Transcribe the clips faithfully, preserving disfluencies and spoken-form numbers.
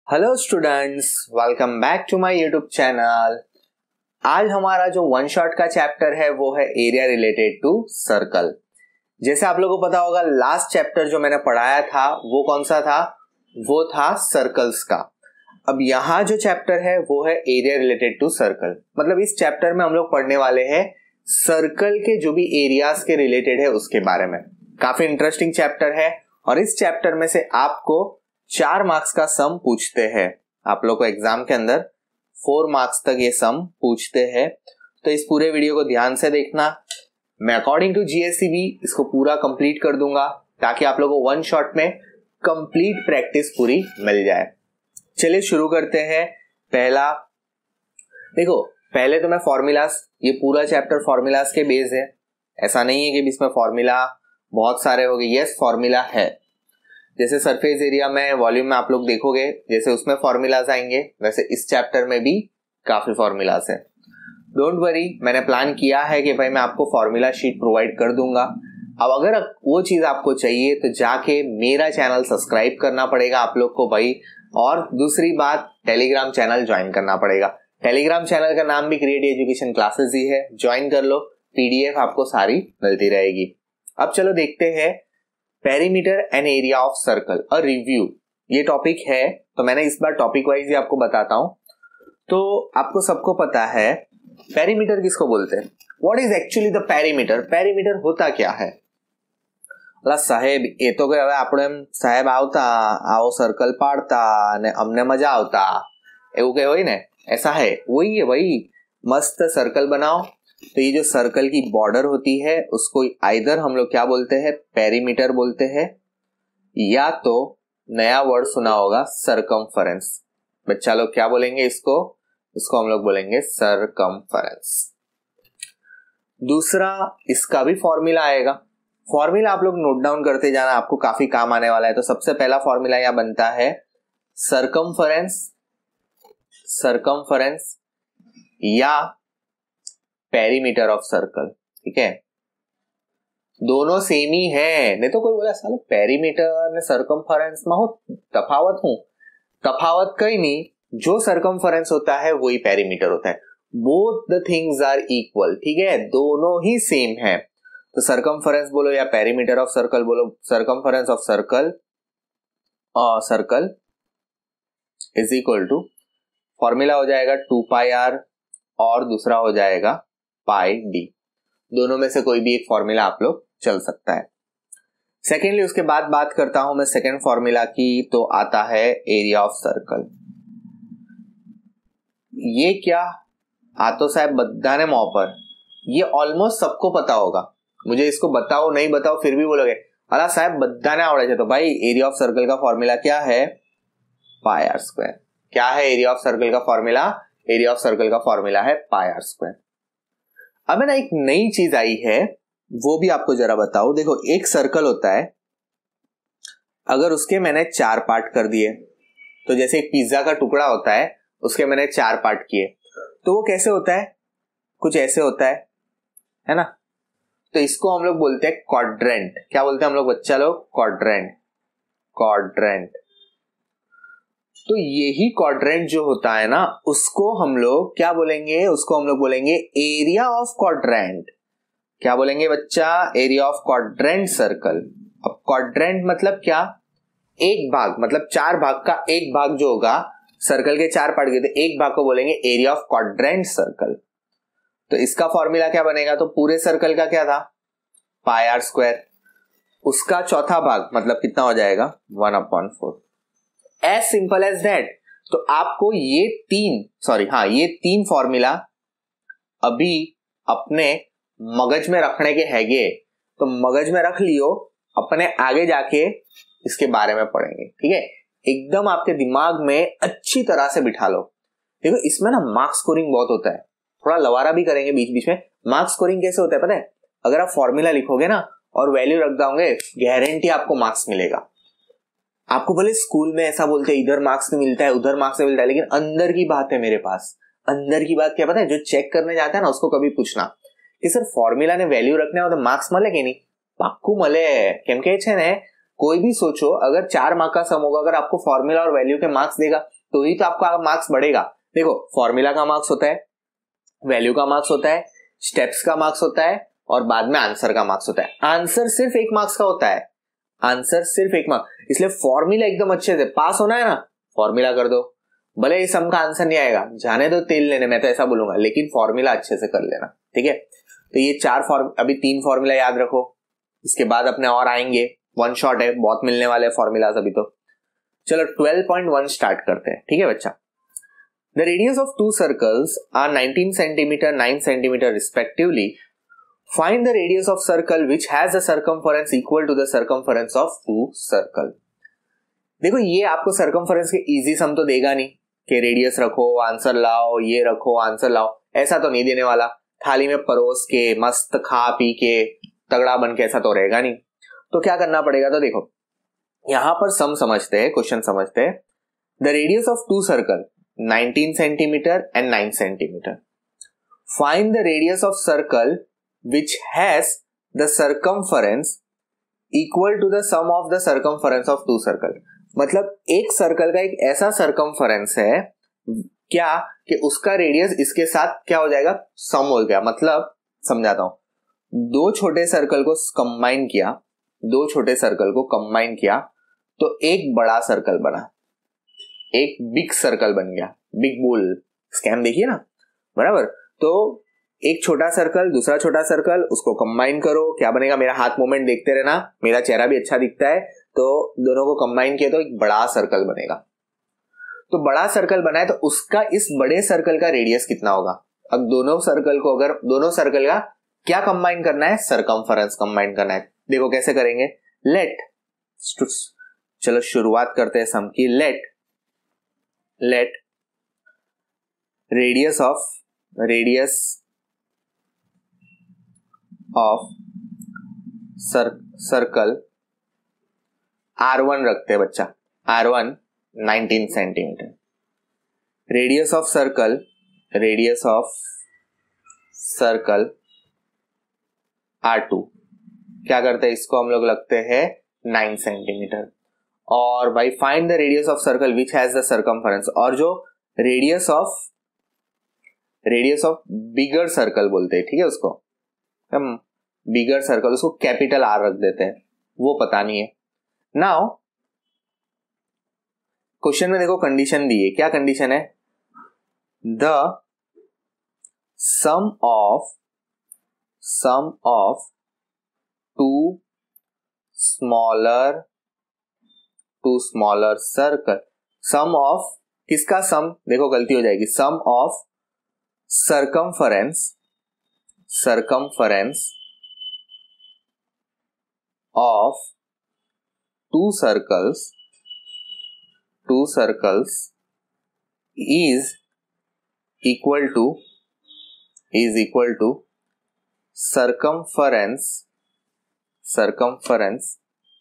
Hello students, welcome back to my YouTube channel. आज हमारा जो वन शॉट का चैप्टर है वो है एरिया रिलेटेड टू सर्कल। जैसे आप लोगों को पता होगा, लास्ट चैप्टर जो मैंने पढ़ाया था वो कौन सा था? वो था सर्कल्स का। अब यहाँ जो चैप्टर है वो है एरिया रिलेटेड टू सर्कल। मतलब इस चैप्टर में हम लोग पढ़ने वाले हैं सर्कल के जो भी एरियाज के रिलेटेड है उसके बारे में। काफी इंटरेस्टिंग चैप्टर है और इस चैप्टर में से आपको चार मार्क्स का सम पूछते हैं। आप लोग को एग्जाम के अंदर फोर मार्क्स तक ये सम पूछते हैं, तो इस पूरे वीडियो को ध्यान से देखना। मैं अकॉर्डिंग टू जीएससीबी इसको पूरा कंप्लीट कर दूंगा ताकि आप लोगों को वन शॉट में कंप्लीट प्रैक्टिस पूरी मिल जाए। चलिए शुरू करते हैं। पहला देखो, पहले तो मैं फॉर्मूलाज, ये पूरा चैप्टर फॉर्मूलाज के बेस है। ऐसा नहीं है कि इसमें फॉर्मूला बहुत सारे हो गए। यस, फॉर्मूला है। जैसे सरफेस एरिया में, वॉल्यूम में आप लोग देखोगे जैसे उसमें फॉर्मूलाज आएंगे, वैसे इस चैप्टर में भी काफी फॉर्मूलाज है। डोंट वरी, मैंने प्लान किया है कि भाई मैं आपको फॉर्मूला शीट प्रोवाइड कर दूंगा। अब अगर वो चीज आपको चाहिए तो जाके मेरा चैनल सब्सक्राइब करना पड़ेगा आप लोग को भाई। और दूसरी बात, टेलीग्राम चैनल ज्वाइन करना पड़ेगा। टेलीग्राम चैनल का नाम भी क्रिएट एजुकेशन क्लासेस ही है, ज्वाइन कर लो। पीडीएफ आपको सारी मिलती रहेगी। अब चलो देखते हैं perimeter and area of circle, a review. ये टॉपिक है तो मैंने इस बार टॉपिक वाइज ही आपको बताता हूं। तो आपको सबको पता है पेरीमीटर किसको बोलते हैं। What is actually the perimeter? Perimeter होता क्या है? अला साहेब, ये तो હવે આપણે સાહેબ આવતા આવો सर्कल પાડતા અને અમને મજા આવતા, એવું કઈ હોય ને? ऐसा है, वही है भाई। मस्त सर्कल बनाओ। तो ये जो सर्कल की बॉर्डर होती है उसको आइदर हम लोग क्या बोलते हैं? पेरीमीटर बोलते हैं, या तो नया वर्ड सुना होगा सरकमफरेंस। बच्चा लोग क्या बोलेंगे इसको? इसको हम लोग बोलेंगे सरकमफरेंस। दूसरा, इसका भी फॉर्मूला आएगा। फॉर्मूला आप लोग नोट डाउन करते जाना, आपको काफी काम आने वाला है। तो सबसे पहला फॉर्मूला यहां बनता है सरकमफरेंस, सरकमफरेंस या पेरीमीटर ऑफ सर्कल। ठीक है, दोनों सेम ही है। नहीं तो कोई बोला सालो पेरीमीटर ने सरकमफरेंस में हो तफावत हूं। तफावत कहीं नहीं, जो सरकमफरेंस होता है वही पेरीमीटर होता है। Both the things are equal. ठीक है, दोनों ही सेम है। तो सरकमफरेंस बोलो या पेरीमीटर ऑफ सर्कल बोलो, सरकमफरेंस ऑफ सर्कल और circle is equal to, formula हो जाएगा टू पाई आर और दूसरा हो जाएगा पाई डी। दोनों में से कोई भी एक फॉर्मूला आप लोग चल सकता है। सेकेंडली, उसके बाद बात करता हूं मैं सेकेंड फॉर्मूला की, तो आता है एरिया ऑफ सर्कल। ये क्या आ तो साहब बधाने मुंह पर, ये ऑलमोस्ट सबको पता होगा। मुझे इसको बताओ नहीं बताओ फिर भी बोलोगे अला साहब बधाने आवड़े छे। तो भाई एरिया ऑफ सर्कल का फॉर्मूला क्या है? Pi are square. क्या है एरिया ऑफ सर्कल का फॉर्मूला? एरिया ऑफ सर्कल का फॉर्मूला है पाई आर स्क्वायर। अब ना एक नई चीज आई है, वो भी आपको जरा बताओ। देखो, एक सर्कल होता है, अगर उसके मैंने चार पार्ट कर दिए, तो जैसे एक पिज्जा का टुकड़ा होता है उसके मैंने चार पार्ट किए, तो वो कैसे होता है? कुछ ऐसे होता है, है ना? तो इसको हम लोग बोलते हैं क्वाड्रेंट। क्या बोलते हैं हम लोग बच्चा लोग? Quadrant, quadrant. तो यही क्वाड्रेंट जो होता है ना, उसको हम लोग क्या बोलेंगे? उसको हम लोग बोलेंगे एरिया ऑफ क्वाड्रेंट। क्या बोलेंगे बच्चा? Area of quadrant circle. अब क्वाड्रेंट मतलब क्या? एक भाग, मतलब चार भाग का एक भाग जो होगा, सर्कल के चार पार्ट के, एक भाग को बोलेंगे एरिया ऑफ क्वाड्रेंट सर्कल। तो इसका फॉर्मूला क्या बनेगा? तो पूरे सर्कल का क्या था? Pi are square. उसका चौथा भाग मतलब कितना हो जाएगा? One upon four. As simple as that. तो आपको ये तीन सॉरी हाँ ये तीन फॉर्मूला अभी अपने मगज में रखने के हैगे, तो मगज में रख लियो। अपने आगे जाके इसके बारे में पढ़ेंगे। ठीक है, एकदम आपके दिमाग में अच्छी तरह से बिठा लो। देखो, इसमें ना मार्क्स स्कोरिंग बहुत होता है, थोड़ा लवारा भी करेंगे बीच बीच में। मार्क्स स्कोरिंग कैसे होता है पता है? अगर आप फॉर्मूला लिखोगे ना और वैल्यू रख दोगे, गारंटी आपको मार्क्स मिलेगा। आपको भले स्कूल में ऐसा बोलते हैं इधर मार्क्स नहीं मिलता है उधर मार्क्स नहीं मिलता है, लेकिन अंदर की बात है मेरे पास। अंदर की बात क्या पता है? जो चेक करने जाता है ना उसको कभी पूछना कि सर फॉर्मूला ने वैल्यू रखने हो तो मार्क्स मले कि नहीं? पाक्कू मले। केम के छे ने कोई भी सोचो, अगर चार मार्क का सम होगा, अगर आपको फॉर्मूला और वैल्यू के मार्क्स देगा तो ही तो आपका मार्क्स बढ़ेगा। देखो फॉर्मूला का मार्क्स होता है, वैल्यू का मार्क्स होता है, स्टेप्स का मार्क्स होता है और बाद में आंसर का मार्क्स होता है। आंसर सिर्फ एक मार्क्स का होता है, आंसर सिर्फ एक मार्क्स। इसलिए फॉर्मूला एकदम अच्छे से पास होना है ना, फॉर्मूला कर दो, भले इस सम का आंसर नहीं आएगा, जाने दो तेल लेने, मैं तो ऐसा बोलूंगा, लेकिन फॉर्मूला अच्छे से कर लेना, ठीक है। तो ये चार फॉर्म अभी तीन फॉर्मूला याद रखो, इसके बाद अपने और आएंगे, वन शॉट है, बहुत मिलने वाले फॉर्मूलाज अभी तो। चलो ट्वेल्व पॉइंट वन स्टार्ट करते हैं, ठीक है बच्चा। The radius of two circles are nineteen centimetre, nine centimetre respectively. Find the radius of circle which has the circumference equal to the circumference of two circle. देखो ये आपको circumference के easy सम तो देगा नहीं कि रेडियस रखो आंसर लाओ, ये रखो आंसर लाओ, ऐसा तो नहीं देने वाला। थाली में परोस के मस्त खा पी के तगड़ा बन के ऐसा तो रहेगा नहीं। तो क्या करना पड़ेगा, तो देखो यहां पर सम समझते हैं, क्वेश्चन समझते हैं। The radius of two circle nineteen centimetre and nine centimetre. Find the radius of circle which has the circumference equal to the sum of the circumference of two circle. मतलब एक सर्कल का एक ऐसा circumference है क्या कि उसका radius इसके साथ क्या हो जाएगा, सम हो गया। मतलब समझाता हूं, दो छोटे सर्कल को कंबाइन किया, दो छोटे सर्कल को कंबाइन किया तो एक बड़ा सर्कल बना, एक बिग सर्कल बन गया। बिग बुल स्कैम देखिए ना, बराबर। तो एक छोटा सर्कल, दूसरा छोटा सर्कल, उसको कंबाइन करो, क्या बनेगा, मेरा हाथ मूवमेंट देखते रहना, मेरा चेहरा भी अच्छा दिखता है, तो दोनों को कंबाइन किया तो एक बड़ा सर्कल बनेगा। तो बड़ा सर्कल बनाए तो उसका इस बड़े सर्कल का रेडियस कितना होगा। अब दोनों सर्कल को, अगर दोनों सर्कल का क्या कंबाइन करना है, सर्कमफरेंस कंबाइन करना है। देखो कैसे करेंगे, लेट, चलो शुरुआत करते हैं सम की। Let let radius of radius of circle r one रखते हैं बच्चा, r one nineteen centimetre. Radius of circle, radius of circle r two, क्या करते हैं, इसको हम लोग लगते हैं नाइन सेंटीमीटर। और भाई find the radius of circle which has the circumference, और जो radius of radius of bigger circle बोलते हैं, ठीक है, उसको हम बिगर सर्कल, उसको कैपिटल आर रख देते हैं, वो पता नहीं है। नाउ क्वेश्चन में देखो कंडीशन दी है, क्या कंडीशन है, the sum of sum of two smaller two smaller circle, sum of किसका सम, देखो गलती हो जाएगी, sum of circumference circumference of two circles two circles is equal to is equal to circumference circumference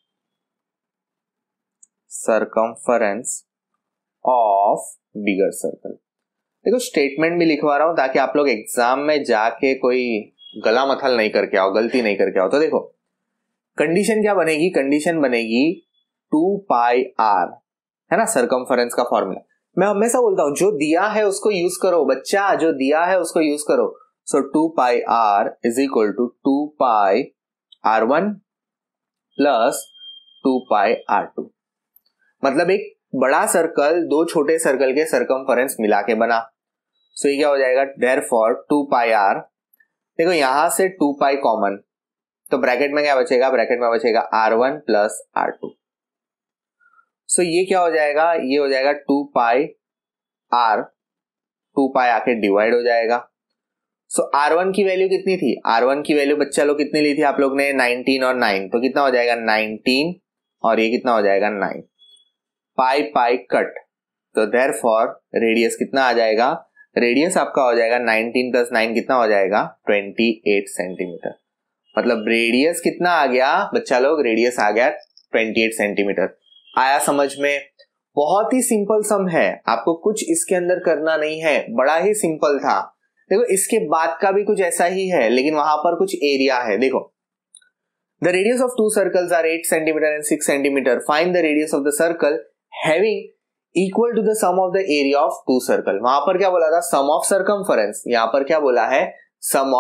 circumference of bigger circle। देखो statement भी लिखवा रहा हूं ताकि आप लोग एग्जाम में जाके कोई गला मथल नहीं करके आओ, गलती नहीं करके आओ। तो देखो कंडीशन क्या बनेगी, कंडीशन बनेगी टू पाई आर, है ना, सर्कमफरेंस का फॉर्मूला। मैं हमेशा बोलता हूं जो दिया है उसको यूज करो बच्चा, जो दिया है उसको यूज करो। So two pi r is equal to two pi r one plus two pi are two. मतलब एक बड़ा सर्कल दो छोटे सर्कल के सर्कमफरेंस मिला के बना। सो so, ये क्या हो जाएगा, देयरफॉर टू पाई आर, देखो यहां से टू पाई कॉमन, तो ब्रैकेट में क्या बचेगा, ब्रैकेट में बचेगा r one plus r two. So ये क्या हो जाएगा, ये हो जाएगा two pi are, two pi आके डिवाइड हो जाएगा। सो आर वन की वैल्यू कितनी थी, आर वन की वैल्यू बच्चा लोग कितनी ली थी आप लोग ने, नाइनटीन और नाइन, तो कितना हो जाएगा नाइनटीन और ये कितना हो जाएगा नाइन। पाई पाई कट, तो देयरफॉर रेडियस कितना आ जाएगा, रेडियस आपका हो जाएगा नाइनटीन प्लस नाइन कितना हो जाएगा ट्वेंटी एट सेंटीमीटर। मतलब रेडियस कितना आ गया बच्चा लोग, रेडियस आ गया ट्वेंटी एट सेंटीमीटर। आया समझ में, बहुत ही सिंपल सम है, आपको कुछ इसके अंदर करना नहीं है, बड़ा ही सिंपल था। देखो इसके बाद का भी कुछ ऐसा ही है लेकिन वहां पर कुछ एरिया है। देखो the radius of two circles are eight centimetre and six centimetre, find the radius of the circle having equal to the sum of the area of two circle. वहां पर क्या बोला था, सम ऑफ सर्कमफरेंस, यहां पर क्या बोला है, सम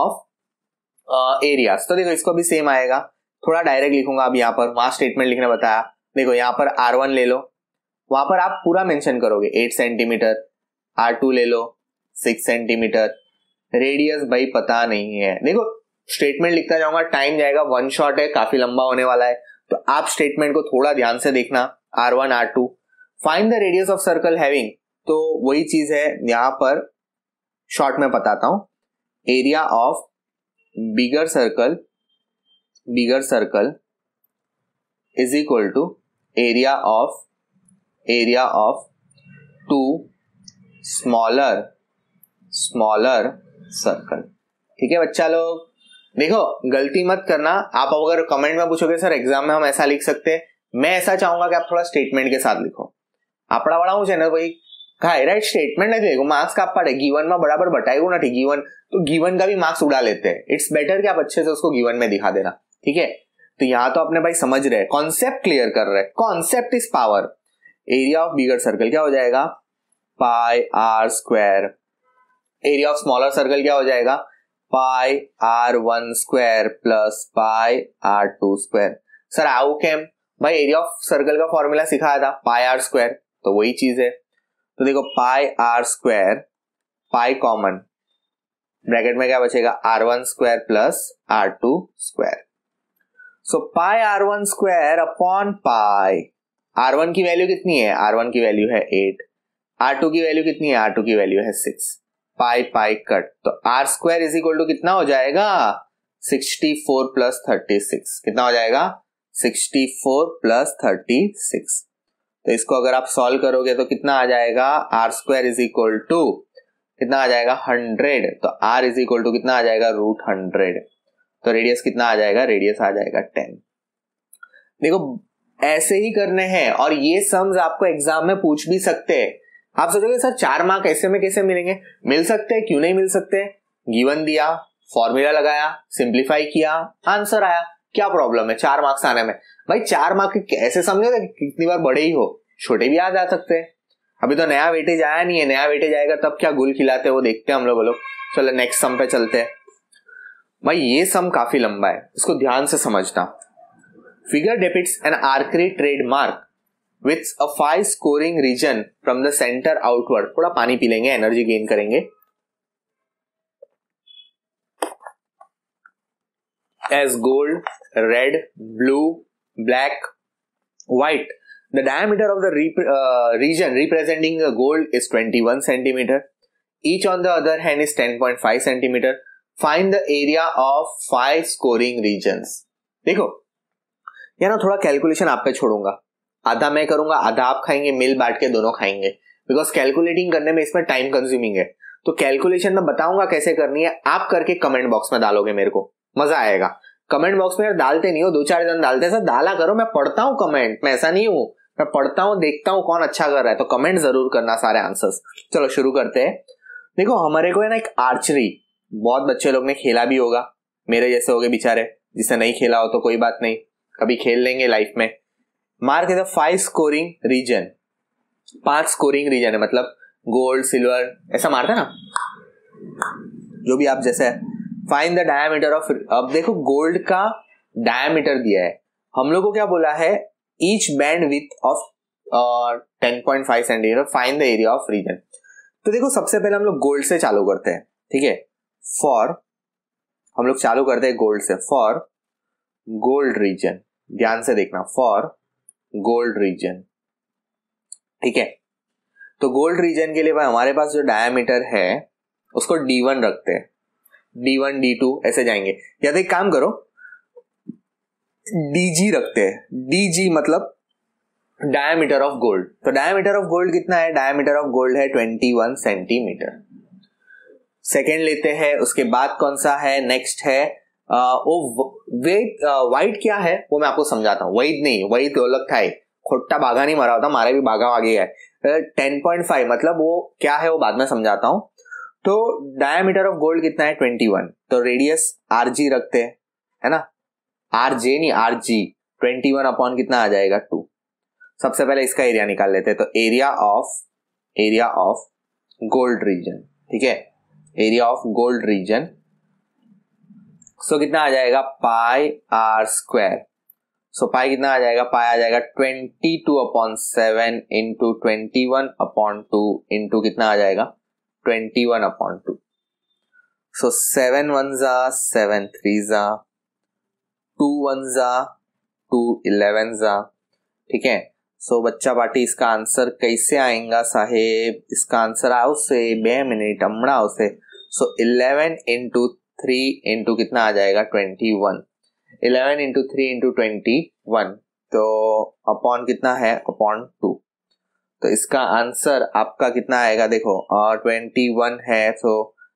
ऑफ एरियाज। तो देखो इसको भी सेम आएगा, थोड़ा डायरेक्ट लिखूंगा अब यहाँ पर, वहां स्टेटमेंट लिखने बताया। देखो यहाँ पर आर वन ले लो, वहां पर आप पूरा मेंशन करोगे एट सेंटीमीटर, आर टू ले लो सिक्स सेंटीमीटर, रेडियस भाई पता नहीं है। देखो स्टेटमेंट लिखता जाऊंगा, टाइम जाएगा, वन शॉट है, काफी लंबा होने वाला है, तो आप स्टेटमेंट को थोड़ा ध्यान से देखना। R one r two, find the radius of circle having, तो वही चीज है यहां पर, शॉर्ट में बताता हूं। Area of bigger circle, bigger circle is equal to area of area of two smaller smaller circle. ठीक है बच्चा लोग, देखो गलती मत करना। आप अगर कमेंट में पूछोगे सर एग्जाम में हम ऐसा लिख सकते हैं, मैं ऐसा चाहूंगा कि आप थोड़ा स्टेटमेंट के साथ लिखो। आपड़ा बड़ा हूं चैनल भाई काय राइट, स्टेटमेंट नहीं देखो, मार्क्स का आप पढ़े गिवन में बराबर बताएगो ना, ठीक गिवन तो गिवन का भी मार्क्स उड़ा लेते हैं। इट्स बेटर कि आप अच्छे से उसको गिवन में दिखा देना, ठीक है। तो यहाँ तो अपने भाई समझ रहे, कॉन्सेप्ट क्लियर कर रहे, concept is power. Area of bigger circle क्या हो जाएगा, pi are square. Area of smaller circle क्या हो जाएगा, pi r one square plus pi are two square. Sir आओ कैम, भाई एरिया ऑफ सर्कल का फॉर्मूला सिखाया था, पाई आर स्क्वायर, तो वही चीज है। तो देखो pi are square, pi common, bracket में क्या बचेगा, r one square plus r two square. So pi r one square upon pi, r one की वैल्यू कितनी है, आर वन की वैल्यू है एट, आर टू की वैल्यू कितनी है, आर टू की वैल्यू है सिक्स, पाई पाई कट, तो r square is equal to कितना हो जाएगा, sixty four plus thirty six. कितना हो जाएगा, sixty four plus thirty six. तो इसको अगर आप सॉल्व करोगे तो कितना आ जाएगा, r square is equal to कितना आ जाएगा, हंड्रेड, तो आर इज इक्वल टू कितना आ जाएगा, रूट हंड्रेड। तो रेडियस कितना आ जाएगा, रेडियस आ जाएगा टेन। देखो ऐसे ही करने हैं, और ये सम्स आपको एग्जाम में पूछ भी सकते हैं। आप सोचोगे सर चार मार्क ऐसे में कैसे मिलेंगे, मिल सकते हैं, क्यों नहीं मिल सकते। गिवन दिया, फॉर्मूला लगाया, सिंप्लीफाई किया, आंसर आया, क्या प्रॉब्लम है चार मार्क्स आने में। भाई चार मार्क कैसे समझे, कितनी बार बड़े ही हो, छोटे भी आ जा सकते हैं। अभी तो नया वेटेज आया नहीं है, नया वेटेज आएगा तब क्या गुल खिलाते हैं वो देखते हैं हम लोग बोलो। चलो नेक्स्ट सम पे चलते हैं। भाई ये सम काफी लंबा है, इसको ध्यान से समझना। Figure depicts an archery trademark with a five scoring region from the centre outward. थोड़ा पानी पी लेंगे, एनर्जी गेन करेंगे। As gold, red, blue, black, white. The diameter of the rep- uh, region representing the gold is twenty-one centimeter. Each on the other hand is ten point five centimeter. Find the area of five scoring regions. देखो यार ना थोड़ा calculation आप पे छोड़ूंगा, आधा मैं करूंगा, आधा आप खाएंगे, मिल बांट के दोनों खाएंगे, बिकॉज कैलकुलेटिंग करने में इसमें टाइम कंज्यूमिंग है। तो कैलकुलेशन में बताऊंगा कैसे करनी है, आप करके कमेंट बॉक्स में डालोगे, मेरे को मजा आएगा। कमेंट बॉक्स में यार डालते नहीं हो, दो चार जन डालते हैं, सर डाला करो, मैं पढ़ता हूँ कमेंट, मैं ऐसा नहीं हूं, मैं पढ़ता हूँ, देखता हूँ कौन अच्छा कर रहा है, तो कमेंट जरूर करना सारे आंसर्स। चलो शुरू करते हैं। देखो हमारे को है ना एक आर्चरी, बहुत बच्चे लोग ने खेला भी होगा, मेरे जैसे हो गए बेचारे, जिसे नहीं खेला हो तो कोई बात नहीं, कभी खेल लेंगे लाइफ में। Mark is a five scoring region, पांच स्कोरिंग रीजन है, मतलब गोल्ड सिल्वर ऐसा मारता है ना, जो भी आप जैसे। फाइंड द डायमीटर ऑफ, अब देखो गोल्ड का डायमीटर दिया है, हम लोग को क्या बोला है, each band width of ten point five centimetre, find the area of region. तो देखो सबसे पहले हम लोग गोल्ड से चालू करते हैं, ठीक है। फॉर, हम लोग चालू करते हैं गोल्ड से, फॉर गोल्ड रीजन, ध्यान से देखना, फॉर गोल्ड रीजन, ठीक है। तो गोल्ड रीजन के लिए भाई हमारे पास जो डायमीटर है उसको डी वन रखते हैं, डी वन डी टू ऐसे जाएंगे, या तो एक काम करो डीजी रखते हैं, डीजी मतलब डायमीटर ऑफ गोल्ड। तो डायमीटर ऑफ गोल्ड कितना है, डायमीटर ऑफ गोल्ड है इक्कीस सेंटीमीटर। सेकेंड लेते हैं, उसके बाद कौन सा है, नेक्स्ट है आ, वो वेट, वाइट क्या है वो मैं आपको समझाता हूँ। वाइट नहीं, वाइट अलग था, खोटा बाघा नहीं मारा होता, मारे भी बाघा आगे है। टेन पॉइंट फाइव मतलब वो क्या है वो बाद में समझाता हूँ। तो डायमीटर ऑफ गोल्ड कितना है, इक्कीस, तो रेडियस आरजी रखते हैं, है ना, आरजे नहीं आरजी, इक्कीस अपॉन कितना आ जाएगा, टू। सबसे पहले इसका एरिया निकाल लेते हैं। तो area of area of gold region, ठीक है, area of gold region, so कितना आ जाएगा पाई आर स्क्वायर। सो पाई कितना आ जाएगा, पाई आ जाएगा twenty two upon seven into twenty one upon two into कितना आ जाएगा twenty one upon two. So seven one जा सेवन थ्री जा, टू वन जा टू इलेवन जा, ठीक है। सो बच्चा पार्टी इसका आंसर कैसे आएगा साहेब, इसका आंसर आओ से बे मिनट अमड़ा से। So eleven into three into कितना आ जाएगा twenty one, eleven into three into twenty one, तो अपॉन कितना है अपॉन टू। तो इसका आंसर आपका कितना आएगा देखो, ट्वेंटी वन है तो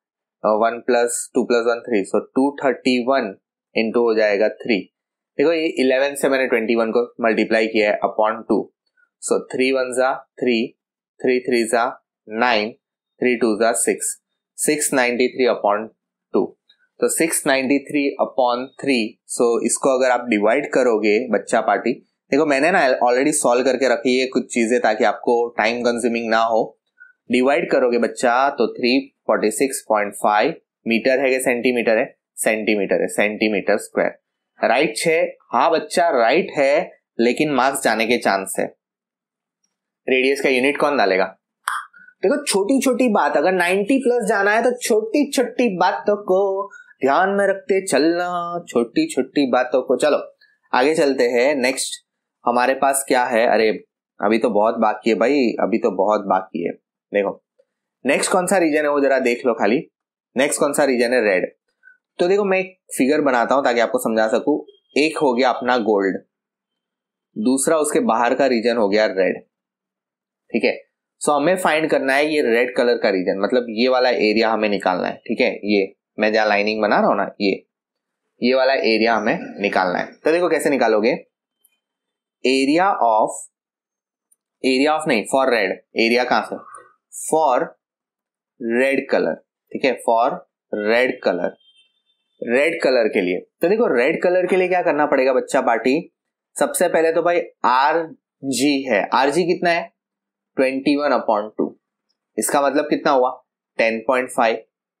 one plus two plus one three, so two thirty one into हो जाएगा थ्री। देखो ये इलेवन से मैंने ट्वेंटी वन को मल्टीप्लाई किया है upon two, so three one जा थ्री, थ्री थ्री जा नाइन, थ्री टू जा six, six ninety three upon two. तो six ninety three upon three, so इसको अगर आप डिवाइड करोगे बच्चा पार्टी, देखो मैंने ना ऑलरेडी सॉल्व करके रखी है कुछ चीजें ताकि आपको टाइम कंज्यूमिंग ना हो। डिवाइड करोगे बच्चा तो three forty six point five metre है कि सेंटीमीटर है, सेंटीमीटर है, सेंटीमीटर स्क्वायर। राइट है, हाँ बच्चा राइट है, लेकिन मार्क्स जाने के चांस है। रेडियस का यूनिट कौन डालेगा? देखो छोटी छोटी बात, अगर नाइन्टी प्लस जाना है तो छोटी छोटी बातों को ध्यान में रखते चलना, छोटी छोटी बातों को। चलो आगे चलते हैं। नेक्स्ट हमारे पास क्या है, अरे अभी तो बहुत बाकी है भाई, अभी तो बहुत बाकी है। देखो नेक्स्ट कौन सा रीजन है वो जरा देख लो खाली। नेक्स्ट कौन सा रीजन है, रेड। तो देखो मैं एक फिगर बनाता हूं ताकि आपको समझा सकूं। एक हो गया अपना गोल्ड, दूसरा उसके बाहर का रीजन हो गया रेड, ठीक है। सो हमें फाइंड करना है ये रेड कलर का रीजन, मतलब ये वाला एरिया हमें निकालना है, ठीक है। ये मैं जहां लाइनिंग बना रहा हूं ना, ये ये वाला एरिया हमें निकालना है। तो देखो कैसे निकालोगे, एरिया ऑफ एरिया ऑफ नहीं फॉर रेड, एरिया कहां से, फॉर रेड कलर, ठीक है, for red colour, red colour के लिए। तो देखो रेड कलर के लिए क्या करना पड़ेगा बच्चा पार्टी, सबसे पहले तो भाई आर जी है, आर जी कितना है ट्वेंटी वन अपॉन टू, इसका मतलब कितना हुआ टेन पॉइंट फाइव।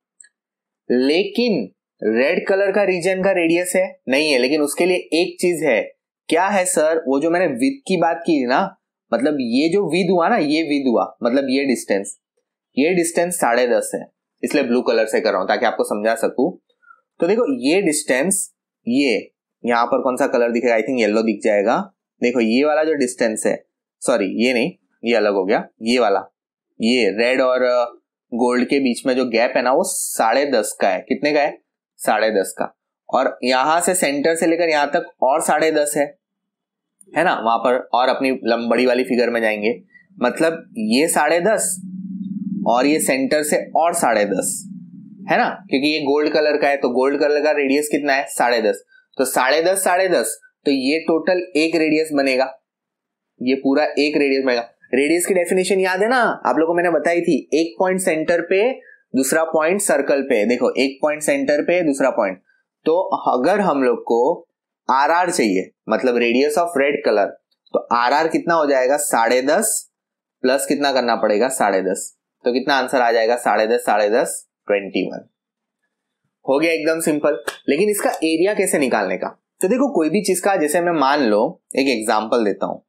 लेकिन रेड कलर का रीजन का रेडियस है नहीं है, लेकिन उसके लिए एक चीज है, क्या है सर, वो जो मैंने विड्थ की बात की थी ना, मतलब ये जो विड्थ हुआ ना, ये विड्थ हुआ मतलब ये डिस्टेंस, ये डिस्टेंस साढ़े दस है, इसलिए ब्लू कलर से कर रहा हूं ताकि आपको समझा सकूं। तो देखो ये डिस्टेंस, ये यहां पर कौन सा कलर दिखेगा, आई थिंक येलो दिख जाएगा। देखो ये वाला जो डिस्टेंस है, सॉरी ये नहीं, ये अलग हो गया, ये वाला, ये रेड और गोल्ड के बीच में जो गैप है ना वो साढ़े दस का है। कितने का है, साढ़े दस का। और यहां से सेंटर से लेकर यहां तक और साढ़े दस है है ना, वहां पर और अपनी बड़ी वाली फिगर में जाएंगे, मतलब ये साढ़े दस और ये सेंटर से और साढ़े दस है ना, क्योंकि ये गोल्ड कलर का है तो गोल्ड कलर का रेडियस कितना है साढ़े दस, तो साढ़े दस साढ़े दस, तो ये टोटल एक रेडियस बनेगा, ये पूरा एक रेडियस बनेगा। रेडियस की डेफिनेशन याद है ना आप लोगों को, मैंने बताई थी, एक पॉइंट सेंटर पे दूसरा पॉइंट सर्कल पे। देखो एक पॉइंट सेंटर पे दूसरा पॉइंट, तो अगर हम लोग को आर आर चाहिए मतलब रेडियस ऑफ रेड कलर, तो आर आर कितना हो जाएगा साढ़े दस प्लस कितना करना पड़ेगा साढ़े दस, तो कितना आंसर आ जाएगा साढ़े दस साढ़े दस ट्वेंटी वन। हो गया एकदम सिंपल। लेकिन इसका एरिया कैसे निकालने का, तो देखो कोई भी चीज का, जैसे मैं मान लो एक एग्जांपल देता हूं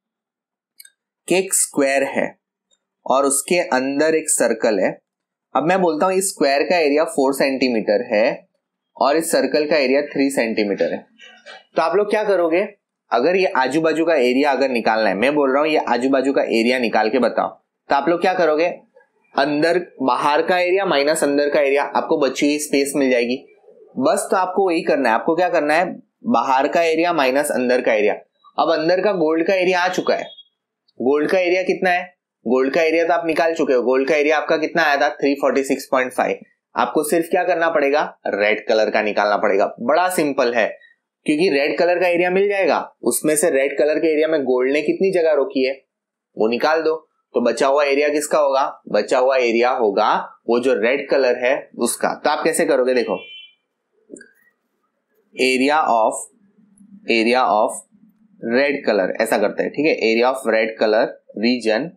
कि एक स्क्वायर है और उसके अंदर एक सर्कल है। अब मैं बोलता हूं इस स्क्वायर का एरिया फोर सेंटीमीटर है और इस सर्कल का एरिया थ्री सेंटीमीटर है। तो आप लोग क्या करोगे, अगर ये आजू बाजू का एरिया अगर निकालना है, मैं बोल रहा हूं ये आजू बाजू का एरिया निकाल के बताओ, तो आप लोग क्या करोगे, अंदर बाहर का एरिया माइनस अंदर का एरिया, आपको बची हुई स्पेस मिल जाएगी बस। तो आपको वही करना है, आपको क्या करना है, बाहर का एरिया माइनस अंदर का एरिया। अब अंदर का गोल्ड का एरिया आ चुका है, गोल्ड का एरिया कितना है, गोल्ड का एरिया तो आप निकाल चुके हो, गोल्ड का एरिया आपका कितना आया था three forty six point five. आपको सिर्फ क्या करना पड़ेगा, रेड कलर का निकालना पड़ेगा। बड़ा सिंपल है, क्योंकि रेड कलर का एरिया मिल जाएगा, उसमें से रेड कलर के एरिया में गोल्ड ने कितनी जगह रोकी है वो निकाल दो, तो बचा हुआ एरिया किसका होगा, बचा हुआ एरिया होगा वो जो रेड कलर है उसका। तो आप कैसे करोगे, देखो area of area of red colour, ऐसा करते हैं, ठीक है, area of red colour region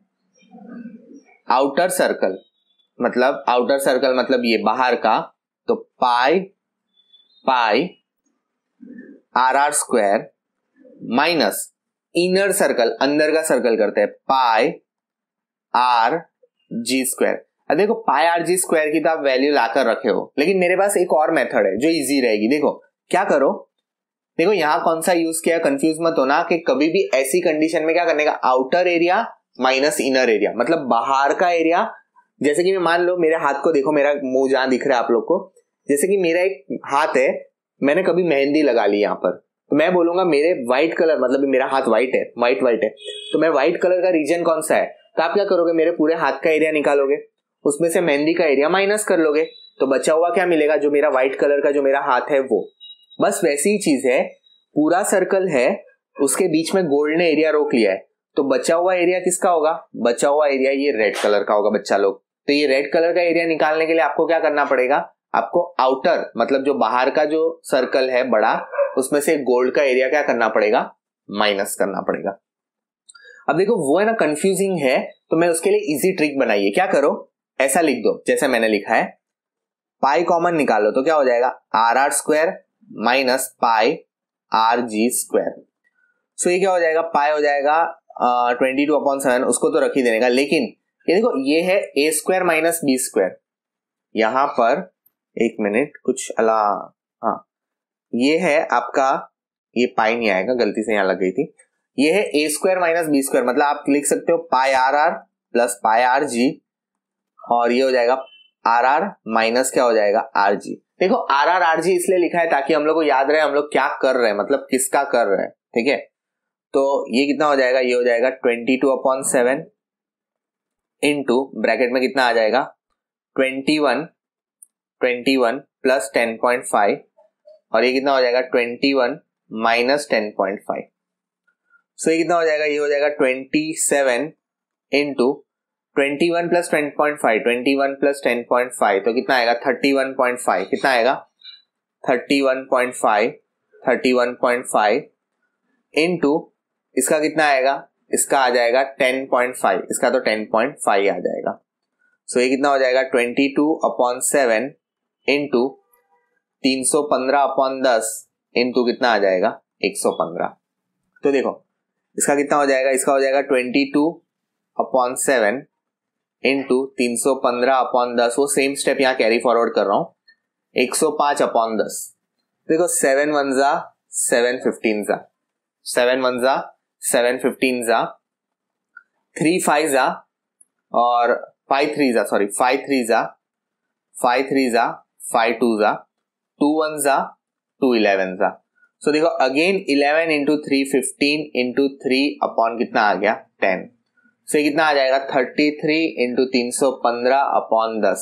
outer circle, मतलब आउटर सर्कल मतलब ये बाहर का, तो pi pi are are square minus inner circle, अंदर का सर्कल करते हैं, पाई आर जी स्क्वायर। अब देखो पाई आर जी स्क्वायर की तो आप वैल्यू लाकर रखे हो, लेकिन मेरे पास एक और मेथड है जो इजी रहेगी। देखो क्या करो, देखो यहां कौन सा यूज किया, कंफ्यूज मत होना कि कभी भी ऐसी कंडीशन में क्या करने का, outer area minus inner area, मतलब बाहर का एरिया। जैसे कि मैं मान लो मेरे हाथ को देखो, मेरा मुंह जहां दिख रहा है आप लोग को, जैसे कि मेरा एक हाथ है, मैंने कभी मेहंदी लगा ली यहां पर, तो मैं बोलूंगा मेरे व्हाइट कलर, मतलब मेरा हाथ व्हाइट है, व्हाइट व्हाइट है, तो मैं व्हाइट कलर का रीजन कौन सा है, तो आप क्या करोगे, मेरे पूरे हाथ का एरिया निकालोगे, उसमें से मेहंदी का एरिया माइनस कर लोगे, तो बचा हुआ क्या मिलेगा, जो मेरा व्हाइट कलर का जो मेरा हाथ है वो। बस वैसी ही चीज है, पूरा सर्कल है, उसके बीच में गोल्ड ने एरिया रोक लिया है, तो बचा हुआ एरिया किसका होगा, बचा हुआ एरिया ये रेड कलर का होगा बच्चा लोग। तो ये रेड कलर का एरिया निकालने के लिए आपको क्या करना पड़ेगा, आपको आउटर मतलब जो बाहर का जो सर्कल है बड़ा, उसमें से गोल्ड का एरिया क्या करना पड़ेगा, माइनस करना पड़ेगा। अब देखो वो है ना कंफ्यूजिंग है, तो मैं उसके लिए इजी ट्रिक बनाइए, क्या करो ऐसा लिख दो जैसे मैंने लिखा है, पाई कॉमन निकालो तो क्या हो जाएगा, r are square minus pi r G square. So ये क्या हो जाएगा, पाई हो जाएगा ट्वेंटी टू अपॉन सेवन, उसको तो रख ही देने का, लेकिन ये देखो ये है a square minus B square, यहां पर एक मिनट कुछ अला, हाँ ये है आपका, ये पाई नहीं आएगा, गलती से यहां लग गई थी, ये है a square minus B square, मतलब आप लिख सकते हो pi are r plus pi r G, और ये हो जाएगा आर आर माइनस क्या हो जाएगा आर जी। देखो आर आर आर जी इसलिए लिखा है ताकि हम लोग को याद रहे हम लोग क्या कर रहे हैं, मतलब किसका कर रहे हैं, ठीक है। तो ये कितना हो जाएगा, ये हो जाएगा twenty two upon seven into bracket में कितना आ जाएगा, twenty one twenty one plus ten point five, और ये कितना हो जाएगा twenty one minus ten point five. So ये कितना हो जाएगा, ये हो जाएगा twenty seven into twenty one plus ten point five, twenty one plus ten point five, तो कितना आएगा थर्टी वन पॉइंट फाइव, कितना आएगा thirty one point five, thirty one point five into इसका कितना आएगा, इसका आ जाएगा टेन पॉइंट फाइव, इसका तो टेन पॉइंट फाइव आ जाएगा। सो ये कितना हो जाएगा twenty two upon seven into तीन सौ पंद्रह अपॉन दस इंटू कितना आ जाएगा एक सौ पंद्रह। तो देखो इसका कितना हो जाएगा, इसका हो जाएगा twenty two upon seven into तीन सौ पंद्रह अपॉन दस, वो सेम स्टेप यहाँ कैरी फॉरवर्ड कर रहा हूं, एक सौ पांच अपॉन दस। देखो सेवन वन जा सेवन फिफ्टीन जा, सेवन वन जा सेवन फिफ्टीन जा, थ्री फाइव जा और फाइव थ्री जा, सॉरी फाइव थ्री जा, फाइव थ्री जा, फाइव टू जा, टू वन जा, टू इलेवन जा। सो देखो again eleven into three fifteen into three upon कितना आ गया टेन। सो कितना आ जाएगा थर्टी थ्री इंटू तीन सौ पंद्रह अपॉन दस।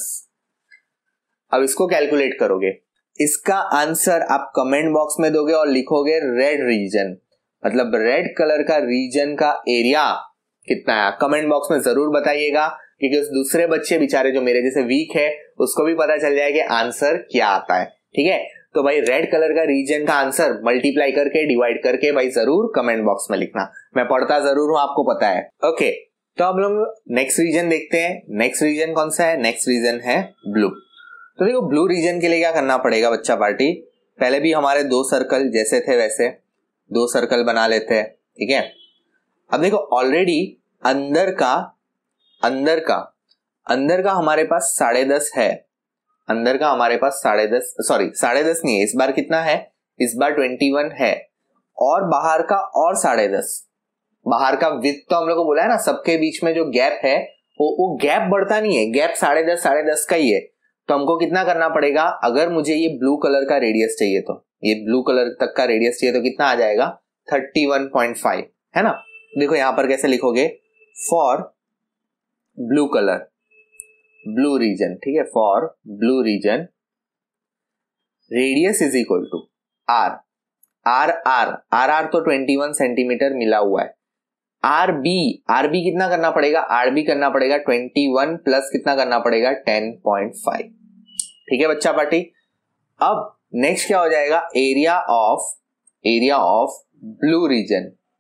अब इसको कैलकुलेट करोगे, इसका आंसर आप कमेंट बॉक्स में दोगे और लिखोगे रेड रीजन, मतलब रेड कलर का रीजन का एरिया कितना है, कमेंट बॉक्स में जरूर बताइएगा, क्योंकि उस दूसरे बच्चे बेचारे जो मेरे जैसे वीक है उसको भी पता चल जाए कि आंसर क्या आता है, ठीक है। तो भाई रेड कलर का रीजन का आंसर मल्टीप्लाई करके डिवाइड करके भाई जरूर कमेंट बॉक्स में लिखना, मैं पढ़ता जरूर हूं आपको पता है। ओके तो हम लोग नेक्स्ट रीजन देखते हैं, नेक्स्ट रीजन कौन सा है, नेक्स्ट रीजन है ब्लू। तो देखो ब्लू रीजन के लिए क्या करना पड़ेगा बच्चा पार्टी, पहले भी हमारे दो सर्कल जैसे थे वैसे दो सर्कल बना लेते हैं, ठीक है। अब देखो ऑलरेडी अंदर का अंदर का अंदर का हमारे पास साढ़े दस है, अंदर का हमारे पास साढ़े दस सॉरी साढ़े दस नहीं है, इस बार कितना है, इस बार ट्वेंटी वन है, और बाहर का और साढ़े दस, बाहर का विड्थ तो हम लोग को बोला है ना, सबके बीच में जो गैप है वो वो गैप बढ़ता नहीं है, गैप साढ़े दस साढ़े दस का ही है। तो हमको कितना करना पड़ेगा, अगर मुझे ये ब्लू कलर का रेडियस चाहिए, तो ये ब्लू कलर तक का रेडियस चाहिए तो कितना आ जाएगा थर्टी वन पॉइंट फाइव, है ना। देखो यहां पर कैसे लिखोगे, for blue colour blue region, ठीक है, for blue region radius is equal to R R R R R तो ट्वेंटी वन सेंटीमीटर मिला हुआ है, आर बी आर बी कितना करना पड़ेगा, आर बी करना पड़ेगा ट्वेंटी वन प्लस कितना करना पड़ेगा टेन पॉइंट फाइव, ठीक है बच्चा पार्टी। अब नेक्स्ट क्या हो जाएगा, area of area of blue region,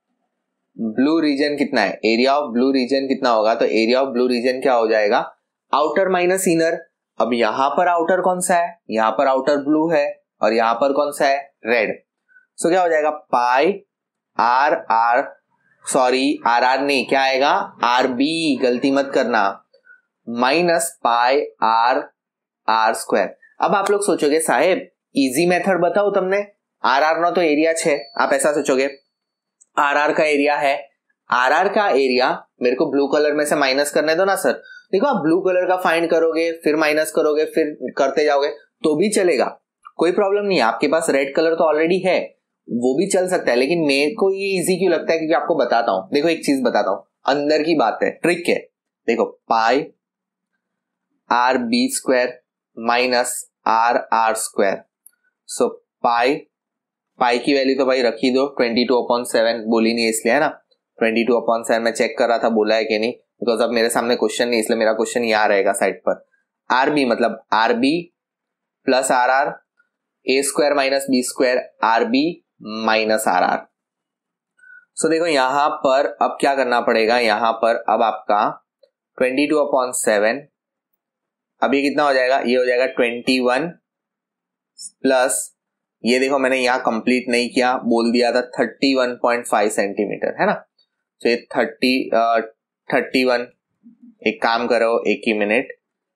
blue region कितना है, एरिया ऑफ ब्लू रीजन कितना होगा, तो एरिया ऑफ ब्लू रीजन क्या हो जाएगा, आउटर माइनस इनर। अब यहां पर आउटर कौन सा है, यहां पर आउटर ब्लू है और यहां पर कौन सा है, रेड। सो क्या हो जाएगा, pi are R, sorry R R नहीं, क्या आएगा, आर बी, गलती मत करना, minus pi are are square. अब आप लोग सोचोगे साहेब इजी मेथड बताओ तुमने, आर आर नो तो एरिया छे, आप ऐसा सोचोगे आर आर का एरिया है, आर आर का एरिया मेरे को ब्लू कलर में से माइनस करने दो ना सर। देखो आप ब्लू कलर का फाइंड करोगे फिर माइनस करोगे फिर करते जाओगे तो भी चलेगा, कोई प्रॉब्लम नहीं है। आपके पास रेड कलर तो ऑलरेडी है, वो भी चल सकता है, लेकिन मेरे को ये इजी क्यों लगता है क्योंकि आपको बताता हूं। देखो एक चीज बताता हूं, अंदर की बात है, ट्रिक है। देखो pi R B square minus R are square, so pi pi की वैल्यू तो भाई रखी दो, ट्वेंटी टू अपॉन सेवन, बोली नहीं इसलिए है ना, ट्वेंटी टू अपॉन सेवन मैं चेक कर रहा था बोला है कि नहीं, बिकॉज अब मेरे सामने क्वेश्चन नहीं, इसलिए मेरा क्वेश्चन यहाँ रहेगा साइड पर। आर बी मतलब R B plus R R, A square minus B square, R B minus R R. So देखो यहां पर अब क्या करना पड़ेगा, यहां पर अब आपका ट्वेंटी टू अपॉन सेवन, अब ये कितना हो जाएगा, ये हो जाएगा ट्वेंटी वन प्लस, ये देखो मैंने यहां कंप्लीट नहीं किया, बोल दिया था thirty one point five centimetre है ना, तो ये थर्टी थर्टी वन, एक काम करो एक ही मिनट,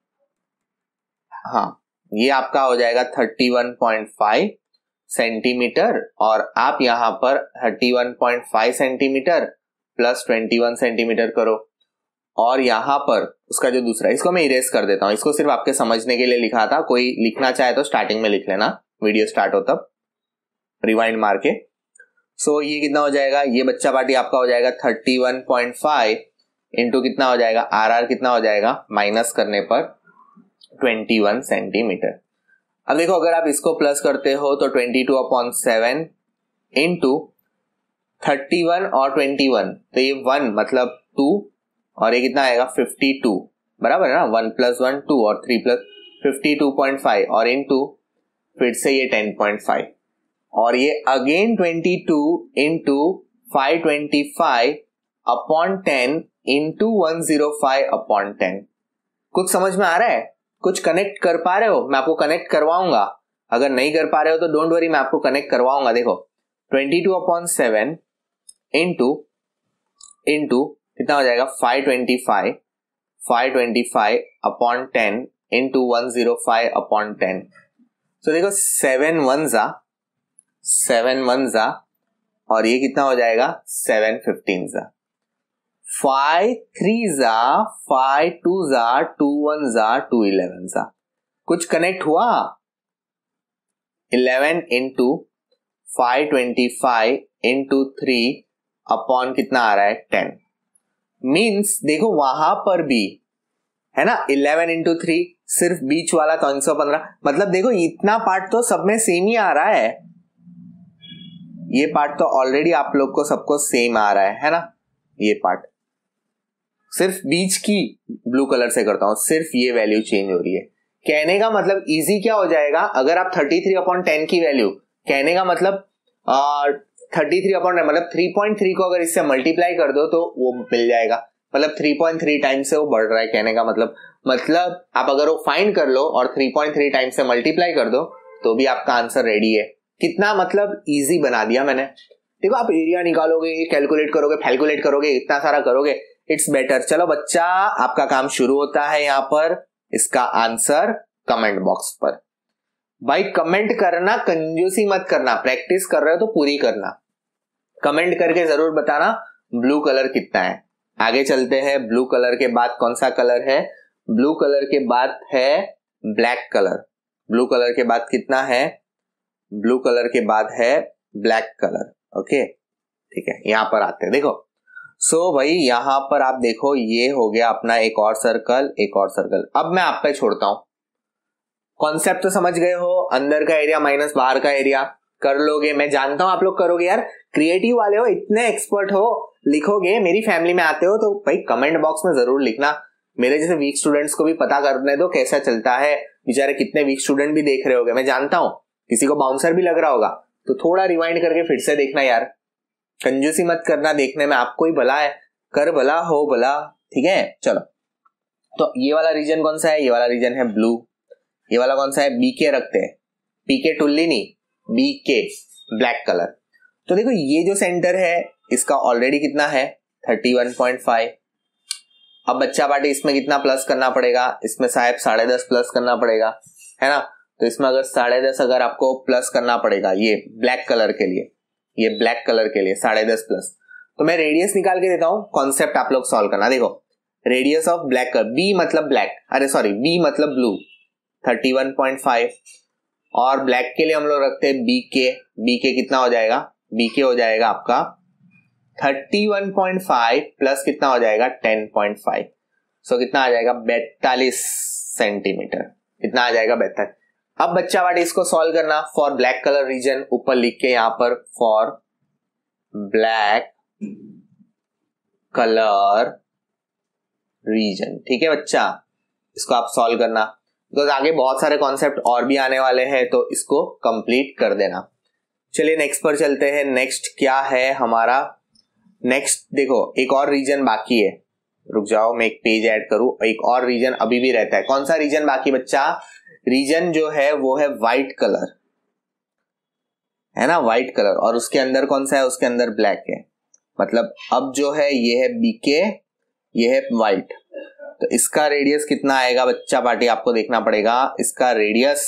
हाँ ये आपका हो जाएगा thirty one point five centimetre, और आप यहां पर thirty one point five centimetre plus twenty one centimetre करो, और यहां पर उसका जो दूसरा, इसको मैं इरेज कर देता हूं, इसको सिर्फ आपके समझने के लिए लिखा था, कोई लिखना चाहे तो स्टार्टिंग में लिख लेना, वीडियो स्टार्ट हो तब रिवाइंड मार के। सो ये कितना हो जाएगा, ये बच्चा पार्टी आपका हो जाएगा thirty one point five into कितना हो जाएगा, आर आर कितना हो जाएगा, माइनस करने पर ट्वेंटी वन सेंटीमीटर। अब देखो अगर आप इसको प्लस करते हो तो twenty two upon seven into thirty one और ट्वेंटी वन, तो ये वन मतलब टू, और ये कितना आएगा फिफ्टी टू, बराबर है ना, वन प्लस वन टू और three plus fifty two point five, और इंटू फिर से ये टेन पॉइंट फाइव, और ये again twenty two into five twenty five upon ten into one zero five upon ten. कुछ समझ में आ रहा है, कुछ कनेक्ट कर पा रहे हो, मैं आपको कनेक्ट करवाऊंगा, अगर नहीं कर पा रहे हो तो डोंट वरी, मैं आपको कनेक्ट करवाऊंगा। देखो twenty two upon seven into into कितना हो जाएगा, five twenty five five twenty five upon ten into one zero five upon ten. तो देखो सेवन वन जा सेवन वन जा, और ये कितना हो जाएगा, सेवन फिफ्टीन जा, फाइव थ्री जा फाइव टू जा टू वन जा टू इलेवन जा। कुछ कनेक्ट हुआ, eleven into five twenty five into three upon कितना आ रहा है, टेन। मीन्स देखो वहां पर भी है ना, इलेवन इंटू थ्री, सिर्फ बीच वाला तीन सौ पंद्रह, मतलब देखो इतना पार्ट तो सब में सेम ही आ रहा है, ये पार्ट तो ऑलरेडी आप लोग को सबको सेम आ रहा है है ना, ये पार्ट सिर्फ बीच की ब्लू कलर से करता हूं, सिर्फ ये वैल्यू चेंज हो रही है। कहने का मतलब इजी क्या हो जाएगा, अगर आप थर्टी थ्री अपॉन टेन की वैल्यू, कहने का मतलब थर्टी थ्री अपॉन मतलब थ्री पॉइंट थ्री को अगर इससे मल्टीप्लाई कर दो तो वो मिल जाएगा, मतलब थ्री पॉइंट थ्री टाइम से वो बढ़ रहा है, कहने का मतलब मतलब आप अगर वो फाइंड कर लो और थ्री पॉइंट थ्री टाइम से मल्टीप्लाई कर दो तो भी आपका आंसर रेडी है। कितना मतलब इजी बना दिया मैंने। देखो आप एरिया निकालोगे, कैलकुलेट करोगे, फैलकुलेट करोगे, इतना सारा करोगे, इट्स बेटर। चलो बच्चा आपका काम शुरू होता है यहाँ पर, इसका आंसर कमेंट बॉक्स पर। भाई कमेंट करना, कंजूसी मत करना, प्रैक्टिस कर रहे हो तो पूरी करना, कमेंट करके जरूर बताना ब्लू कलर कितना है। आगे चलते हैं, ब्लू कलर के बाद कौन सा कलर है, ब्लू कलर के बाद है ब्लैक कलर। ब्लू कलर के बाद कितना है, ब्लू कलर के बाद है ब्लैक कलर। ओके ठीक है, यहां पर आते हैं। देखो सो so, भाई यहां पर आप देखो, ये हो गया अपना एक और सर्कल, एक और सर्कल। अब मैं आप पे छोड़ता हूं, कॉन्सेप्ट तो समझ गए हो, अंदर का एरिया माइनस बाहर का एरिया कर लोगे, मैं जानता हूं आप लोग करोगे यार, क्रिएटिव वाले हो, इतने एक्सपर्ट हो, लिखोगे, मेरी फैमिली में आते हो, तो भाई कमेंट बॉक्स में जरूर लिखना। मेरे जैसे वीक स्टूडेंट्स को भी पता करने दो कैसा चलता है, बेचारे कितने वीक स्टूडेंट भी देख रहे होगे, मैं जानता हूं किसी को बाउंसर भी लग रहा होगा, तो थोड़ा रिवाइंड करके फिर से देखना यार, कंजूसी मत करना, देखने में आपको ही भला है, कर भला हो भला, ठीक है। चलो, तो ये वाला रीजन कौन सा है, ये वाला रीजन है ब्लू। ये वाला कौन सा है, बीके रखते हैं, पीके टुल्ली नहीं, बीके ब्लैक कलर। तो देखो ये जो सेंटर है इसका ऑलरेडी कितना है थर्टी वन पॉइंट फाइव। अब बच्चा पार्टी इसमें कितना प्लस करना पड़ेगा, इसमें साहब साढ़े दस प्लस करना पड़ेगा, है ना। तो इसमें अगर साढ़े दस अगर आपको प्लस करना पड़ेगा ये ब्लैक कलर के लिए, ये ब्लैक कलर के लिए साढ़े दस प्लस, तो मैं रेडियस निकाल के देता हूं, कॉन्सेप्ट आप लोग सॉल्व करना। देखो radius of black colour, B मतलब ब्लैक, अरे सॉरी बी मतलब blue, thirty one point five, और ब्लैक के लिए हम लोग रखते हैं बी के। बी के कितना हो जाएगा, बी के हो जाएगा आपका thirty one point five plus कितना हो जाएगा टेन पॉइंट फाइव, सो कितना आ जाएगा बैतालीस सेंटीमीटर, कितना आ जाएगा बैतालीस। अब बच्चा वाटी इसको सॉल्व करना फॉर ब्लैक कलर रीजन, ऊपर लिख के यहां पर फॉर ब्लैक कलर रीजन, ठीक है बच्चा, इसको आप सॉल्व करना, बिकॉज आगे बहुत सारे कॉन्सेप्ट और भी आने वाले हैं, तो इसको कंप्लीट कर देना। चलिए नेक्स्ट पर चलते हैं। नेक्स्ट क्या है हमारा, नेक्स्ट देखो एक और रीजन बाकी है, रुक जाओ मैं एक पेज ऐड करूं, एक और रीजन अभी भी रहता है। कौन सा रीजन बाकी बच्चा, रीजन जो है वो है व्हाइट कलर, है ना, व्हाइट कलर, और उसके अंदर कौन सा है, उसके अंदर ब्लैक है, मतलब अब जो है ये है बीके, ये है व्हाइट, तो इसका रेडियस कितना आएगा बच्चा पार्टी, आपको देखना पड़ेगा इसका रेडियस,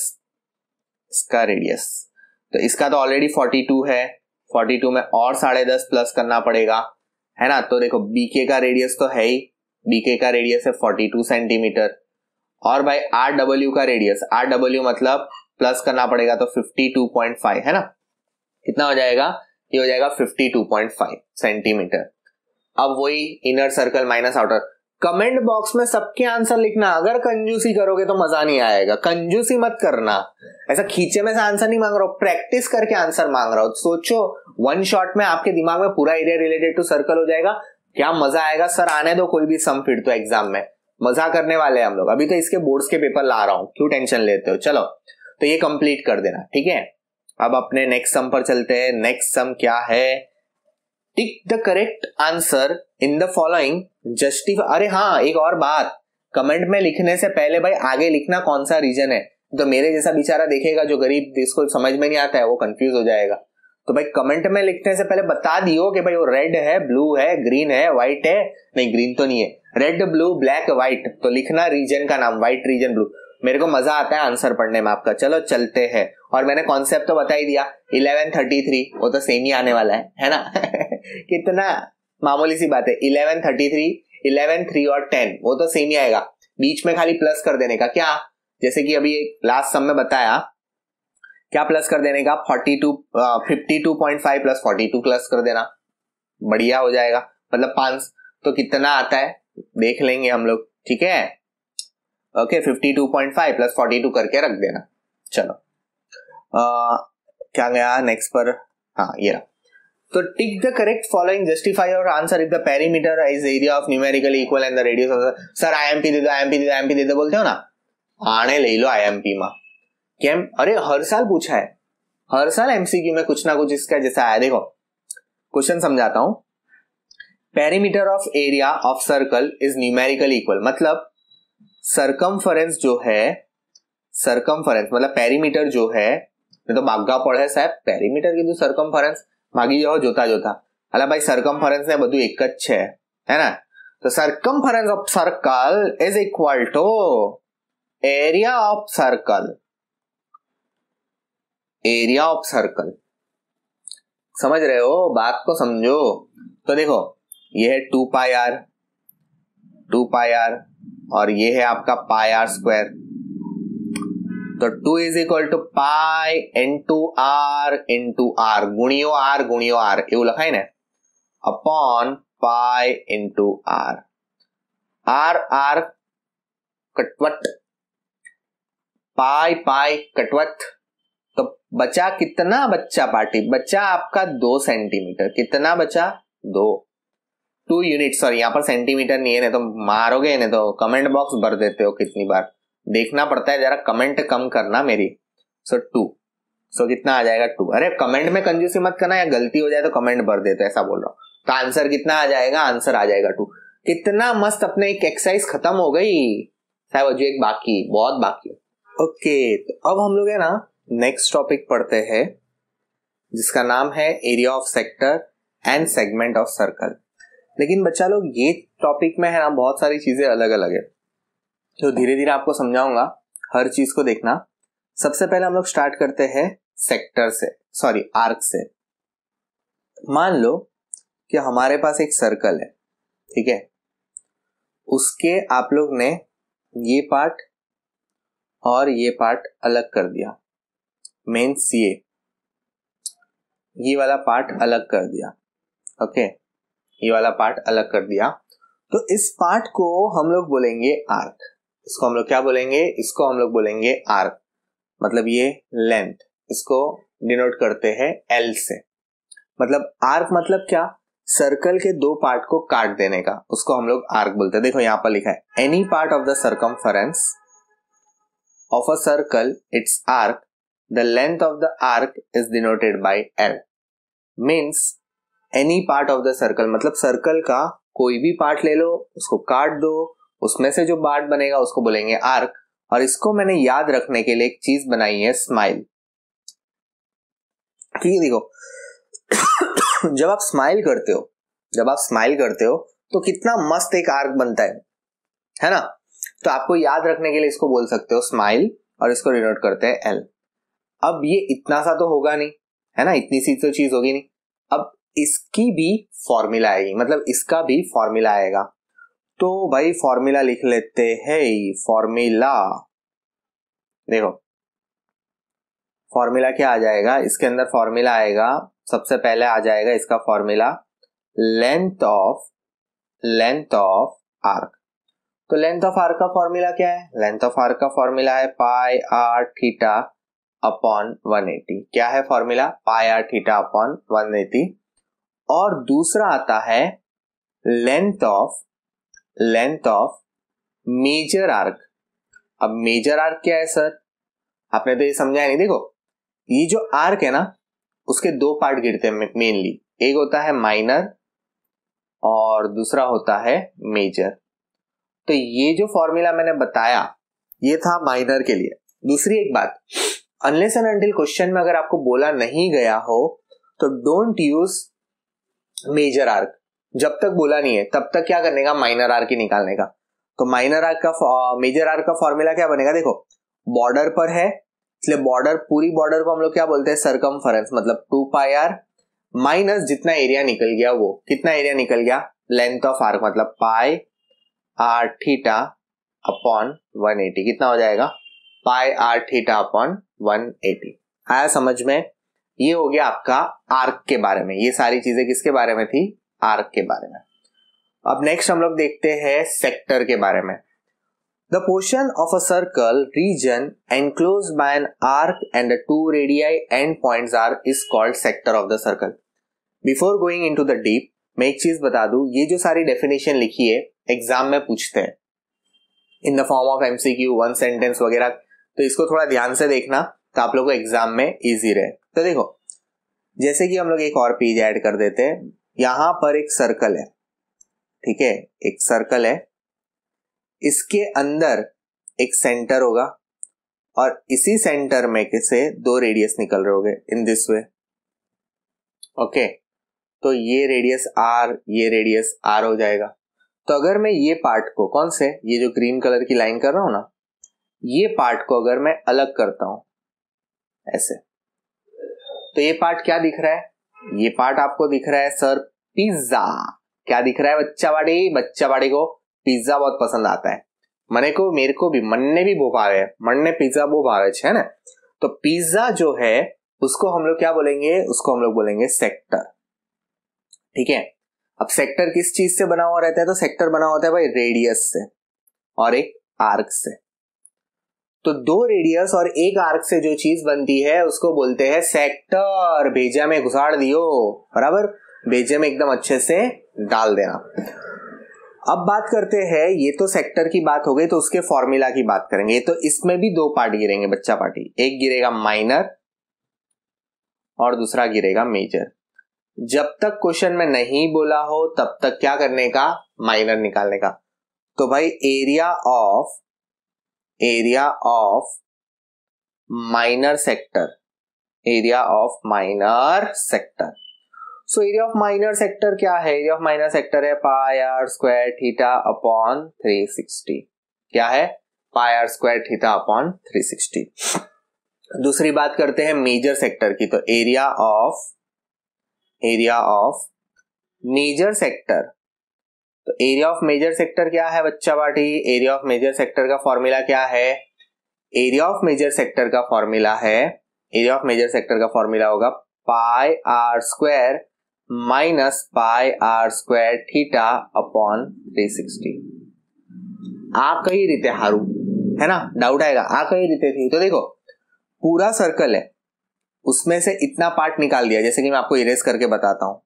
इसका रेडियस तो इसका तो ऑलरेडी फोर्टी टू है, फोर्टी टू में और साढ़े दस प्लस करना पड़ेगा, है ना। तो देखो बीके का रेडियस तो है ही, बीके का रेडियस है फोर्टी टू सेंटीमीटर, और भाई आर डब्ल्यू का रेडियस, आर डब्ल्यू मतलब प्लस करना पड़ेगा तो फिफ्टी टू पॉइंट फाइव, है ना, कितना हो जाएगा, ये हो जाएगा fifty two point five centimetre. अब वही inner circle minus outer. Comment box में सबके आंसर लिखना, अगर कंजूसी करोगे तो मजा नहीं आएगा, कंजूसी मत करना, ऐसा खींचे में से आंसर नहीं मांग रहा हूं, प्रैक्टिस करके आंसर मांग रहा हूं। सोचो वन शॉट में आपके दिमाग में पूरा एरिया रिलेटेड टू सर्कल हो जाएगा, क्या मजा आएगा। सर आने दो कोई भी सम फिर तो एग्जाम में मजा करने वाले हैं हम लोग, अभी तो इसके बोर्ड्स के पेपर ला रहा हूं, क्यों टेंशन लेते हो। चलो तो ये कंप्लीट कर देना, ठीक है। अब अपने नेक्स्ट सम पर चलते हैं। नेक्स्ट सम क्या है, tick the correct answer in the following justify. अरे हाँ एक और बात, कमेंट में लिखने से पहले भाई आगे लिखना कौन सा रीजन है, तो मेरे जैसा बेचारा देखेगा जो गरीब जिसको समझ में नहीं आता है वो कंफ्यूज हो जाएगा। तो भाई कमेंट में लिखने से पहले बता दियो कि भाई वो रेड है, ब्लू है, ग्रीन है, व्हाइट है, नहीं ग्रीन तो नहीं है, रेड ब्लू ब्लैक व्हाइट, तो लिखना रीजन का नाम, व्हाइट रीजन ब्लू, मेरे को मजा आता है आंसर पढ़ने में आपका। चलो चलते हैं, और मैंने कॉन्सेप्ट तो बता ही दिया, इलेवन थर्टी थ्री वो तो सेम ही आने वाला है है ना कितना मामूली सी बात है, eleven thirty three, eleven three और टेन वो तो सेम ही आएगा, बीच में खाली प्लस कर देने का, क्या जैसे कि अभी लास्ट सम में बताया, क्या प्लस कर देने का, forty two fifty two point five plus forty two plus कर देना, बढ़िया हो जाएगा, मतलब पांच, तो कितना आता है देख लेंगे हम लोग, ठीक है। Okay fifty two point five plus forty two करके रख देना। चलो आ, क्या गया नेक्स्ट पर, हाँ ये रहा। तो tick the correct following justify your answer if the perimeter is area of numerically equal and the radius of, sir IMP दे दो, आईएमपी दे दो, आईएमपी दे दो बोलते हो ना, आने ले लो आईएमपी में, केम अरे हर साल पूछा है, हर साल एमसीक्यू में कुछ ना कुछ इसका जैसा आया। देखो क्वेश्चन समझाता हूं, perimeter of area of circle is numerically equal, मतलब सरकमफरेंस जो है, सरकमफरेंस मतलब पेरीमीटर जो है, मैं तो बागा पढ़े साहब पेरीमीटर की सरकमफरेंस भागी जाओ जोता जोता, अला भाई सरकमफरेंस ने બધું એક જ છે, है ना। तो circumference of circle is equal to area of circle, area of circle, समझ रहे हो बात को, समझो। तो देखो ये है two pi are, two pi R, और ये है आपका पाई आर स्क्वायर, तो two is equal to pi into R into R, गुणियो आर गुणियो आर એવું લખાય ને, upon pi into R, R R कटवट, पाई पाई कटवट, तो बचा कितना बच्चा पार्टी, बचा आपका दो सेंटीमीटर, कितना बचा दो, टू यूनिट, सॉरी यहाँ पर सेंटीमीटर नहीं है, नहीं तो मारोगे, नहीं तो कमेंट बॉक्स भर देते हो कितनी बार, देखना पड़ता है, जरा कमेंट कम करना मेरी। सो टू, सो कितना आ जाएगा टू। अरे कमेंट में कंजूसी मत करना, या गलती हो जाए तो कमेंट भर देते, ऐसा बोल रहा हूँ। तो आंसर कितना आ जाएगा, आंसर आ जाएगा टू। कितना मस्त, अपने एक एक्सरसाइज खत्म हो गई, साहब जो एक बाकी, बहुत बाकी। ओके, तो अब हम लोग है ना नेक्स्ट टॉपिक पढ़ते हैं, जिसका नाम है area of sector and segment of circle. लेकिन बच्चा लोग ये टॉपिक में है ना बहुत सारी चीजें अलग अलग है, तो धीरे धीरे आपको समझाऊंगा, हर चीज को देखना। सबसे पहले हम लोग स्टार्ट करते हैं सेक्टर से, सॉरी आर्क से। मान लो कि हमारे पास एक सर्कल है, ठीक है, उसके आप लोग ने ये पार्ट और ये पार्ट अलग कर दिया, मीन्स ये ये वाला पार्ट अलग कर दिया, ओके, ये वाला पार्ट अलग कर दिया। तो इस पार्ट को हम लोग बोलेंगे आर्क। इसको हम लोग क्या बोलेंगे, इसको हम लोग बोलेंगे आर्क, मतलब ये लेंथ, इसको डिनोट करते हैं एल से। मतलब आर्क मतलब क्या, सर्कल के दो पार्ट को काट देने का, उसको हम लोग आर्क बोलते हैं। देखो यहां पर लिखा है, any part of the circumference of a circle it's arc, the length of the arc is denoted by L. Means any part of the circle, मतलब सर्कल का कोई भी पार्ट ले लो, उसको काट दो, उसमें से जो पार्ट बनेगा उसको बोलेंगे आर्क। और इसको मैंने याद रखने के लिए एक चीज बनाई है, स्माइल। ठीक है, देखो जब आप स्माइल करते हो, जब आप स्माइल करते हो तो कितना मस्त एक आर्क बनता है है ना। तो आपको याद रखने के लिए इसको बोल सकते हो स्माइल, और इसको डिनोट करते हैं एल। अब ये इतना सा तो होगा नहीं, है ना, इतनी सी तो चीज होगी नहीं। अब इसकी भी फॉर्मूला आएगी, मतलब इसका भी फॉर्मूला आएगा। तो भाई फॉर्मूला लिख लेते हैं, फॉर्मूला देखो, फॉर्मूला क्या आ जाएगा इसके अंदर, फॉर्मूला आएगा सबसे पहले आ जाएगा इसका formula length of length of arc. तो लेंथ ऑफ आर्क का फॉर्मूला क्या है, लेंथ ऑफ आर्क का फॉर्मूला है pi are theta upon one eighty. क्या है formula, pi are theta upon one eighty. और दूसरा आता है length of length of major arc. अब मेजर आर्क क्या है सर, आपने तो ये समझाया नहीं। देखो ये जो आर्क है ना, उसके दो पार्ट गिरते हैं मेनली, एक होता है माइनर और दूसरा होता है मेजर। तो ये जो फॉर्मूला मैंने बताया ये था माइनर के लिए। दूसरी एक बात, अनलेस एंड अनटिल क्वेश्चन में अगर आपको बोला नहीं गया हो तो डोंट यूज मेजर आर्क। जब तक बोला नहीं है तब तक क्या करने का, माइनर आर्क ही निकालने का। तो माइनर आर्क का मेजर आर्क का फॉर्मूला क्या बनेगा, देखो बॉर्डर पर है, इसलिए बॉर्डर, पूरी बॉर्डर को हम लोग क्या बोलते हैं, सर्कमफरेंस, मतलब टू पाई आर माइनस जितना एरिया निकल गया, वो कितना एरिया निकल गया, लेंथ ऑफ आर्क, मतलब pi are theta upon one eighty. कितना हो जाएगा, pi are theta upon one eighty. आया समझ में। ये हो गया आपका आर्क के बारे में। ये सारी चीजें किसके बारे में थी, आर्क के बारे में। अब नेक्स्ट हम लोग देखते हैं सेक्टर के बारे में। The portion of a circle region enclosed by an arc and the two radii end points are is called sector of the circle. Before going into the deep, मैं एक चीज बता दूं, ये जो सारी डेफिनेशन लिखी है एग्जाम में पूछते हैं in the form of MCQ, one sentence वगैरह, तो इसको थोड़ा ध्यान से देखना तो आप लोग को एग्जाम में इजी रहे। तो देखो जैसे कि हम लोग एक और पेज ऐड कर देते हैं, यहां पर एक सर्कल है, ठीक है, एक सर्कल है, इसके अंदर एक सेंटर होगा और इसी सेंटर में से दो रेडियस निकल रहे होंगे इन दिस वे, ओके। तो ये रेडियस आर, ये रेडियस आर हो जाएगा। तो अगर मैं ये पार्ट को, कौन से, ये जो ग्रीन कलर की लाइन कर रहा हूं ना, ये पार्ट को अगर मैं अलग करता हूं ऐसे, तो ये पार्ट क्या दिख रहा है, ये पार्ट आपको दिख रहा है सर पिज्जा। क्या दिख रहा है बच्चा बाड़ी, बच्चा बाड़ी को पिज्जा बहुत पसंद आता है, मने को, मेरे को भी, मन ने भी वो भावे, मन ने पिज्जा वो भावे है ना। तो पिज्जा जो है उसको हम लोग क्या बोलेंगे, उसको हम लोग बोलेंगे सेक्टर, ठीक है। अब सेक्टर किस चीज से बना हुआ रहता है, तो सेक्टर बना होता है भाई रेडियस से और एक आर्क से। तो दो रेडियस और एक आर्क से जो चीज बनती है उसको बोलते हैं सेक्टर। भेजा में घुसाड़ दियो, बराबर, भेजे में एकदम अच्छे से डाल देना। अब बात करते हैं, ये तो सेक्टर की बात हो गई, तो उसके फॉर्मूला की बात करेंगे। तो इसमें भी दो पार्ट गिरेंगे बच्चा पार्टी, एक गिरेगा माइनर और दूसरा गिरेगा मेजर। जब तक क्वेश्चन में नहीं बोला हो तब तक क्या करने का, माइनर निकालने का। तो भाई area of area of minor sector, area of minor sector. So area of minor sector क्या है, एरिया ऑफ माइनर सेक्टर है pi are square theta upon three sixty. क्या है, pi are square theta upon three sixty. दूसरी बात करते हैं major sector की। तो area of area of major sector, तो एरिया ऑफ मेजर सेक्टर क्या है बच्चा बाटी, एरिया ऑफ मेजर सेक्टर का फॉर्मूला क्या है, एरिया ऑफ मेजर सेक्टर का फॉर्मूला है, एरिया ऑफ मेजर सेक्टर का फॉर्मूला होगा pi are square minus pi are square theta upon three sixty. आ कई रीते हारू है ना, डाउट आएगा आ कई रीते थी। तो देखो पूरा सर्कल है, उसमें से इतना पार्ट निकाल दिया, जैसे कि मैं आपको इरेज करके बताता हूं।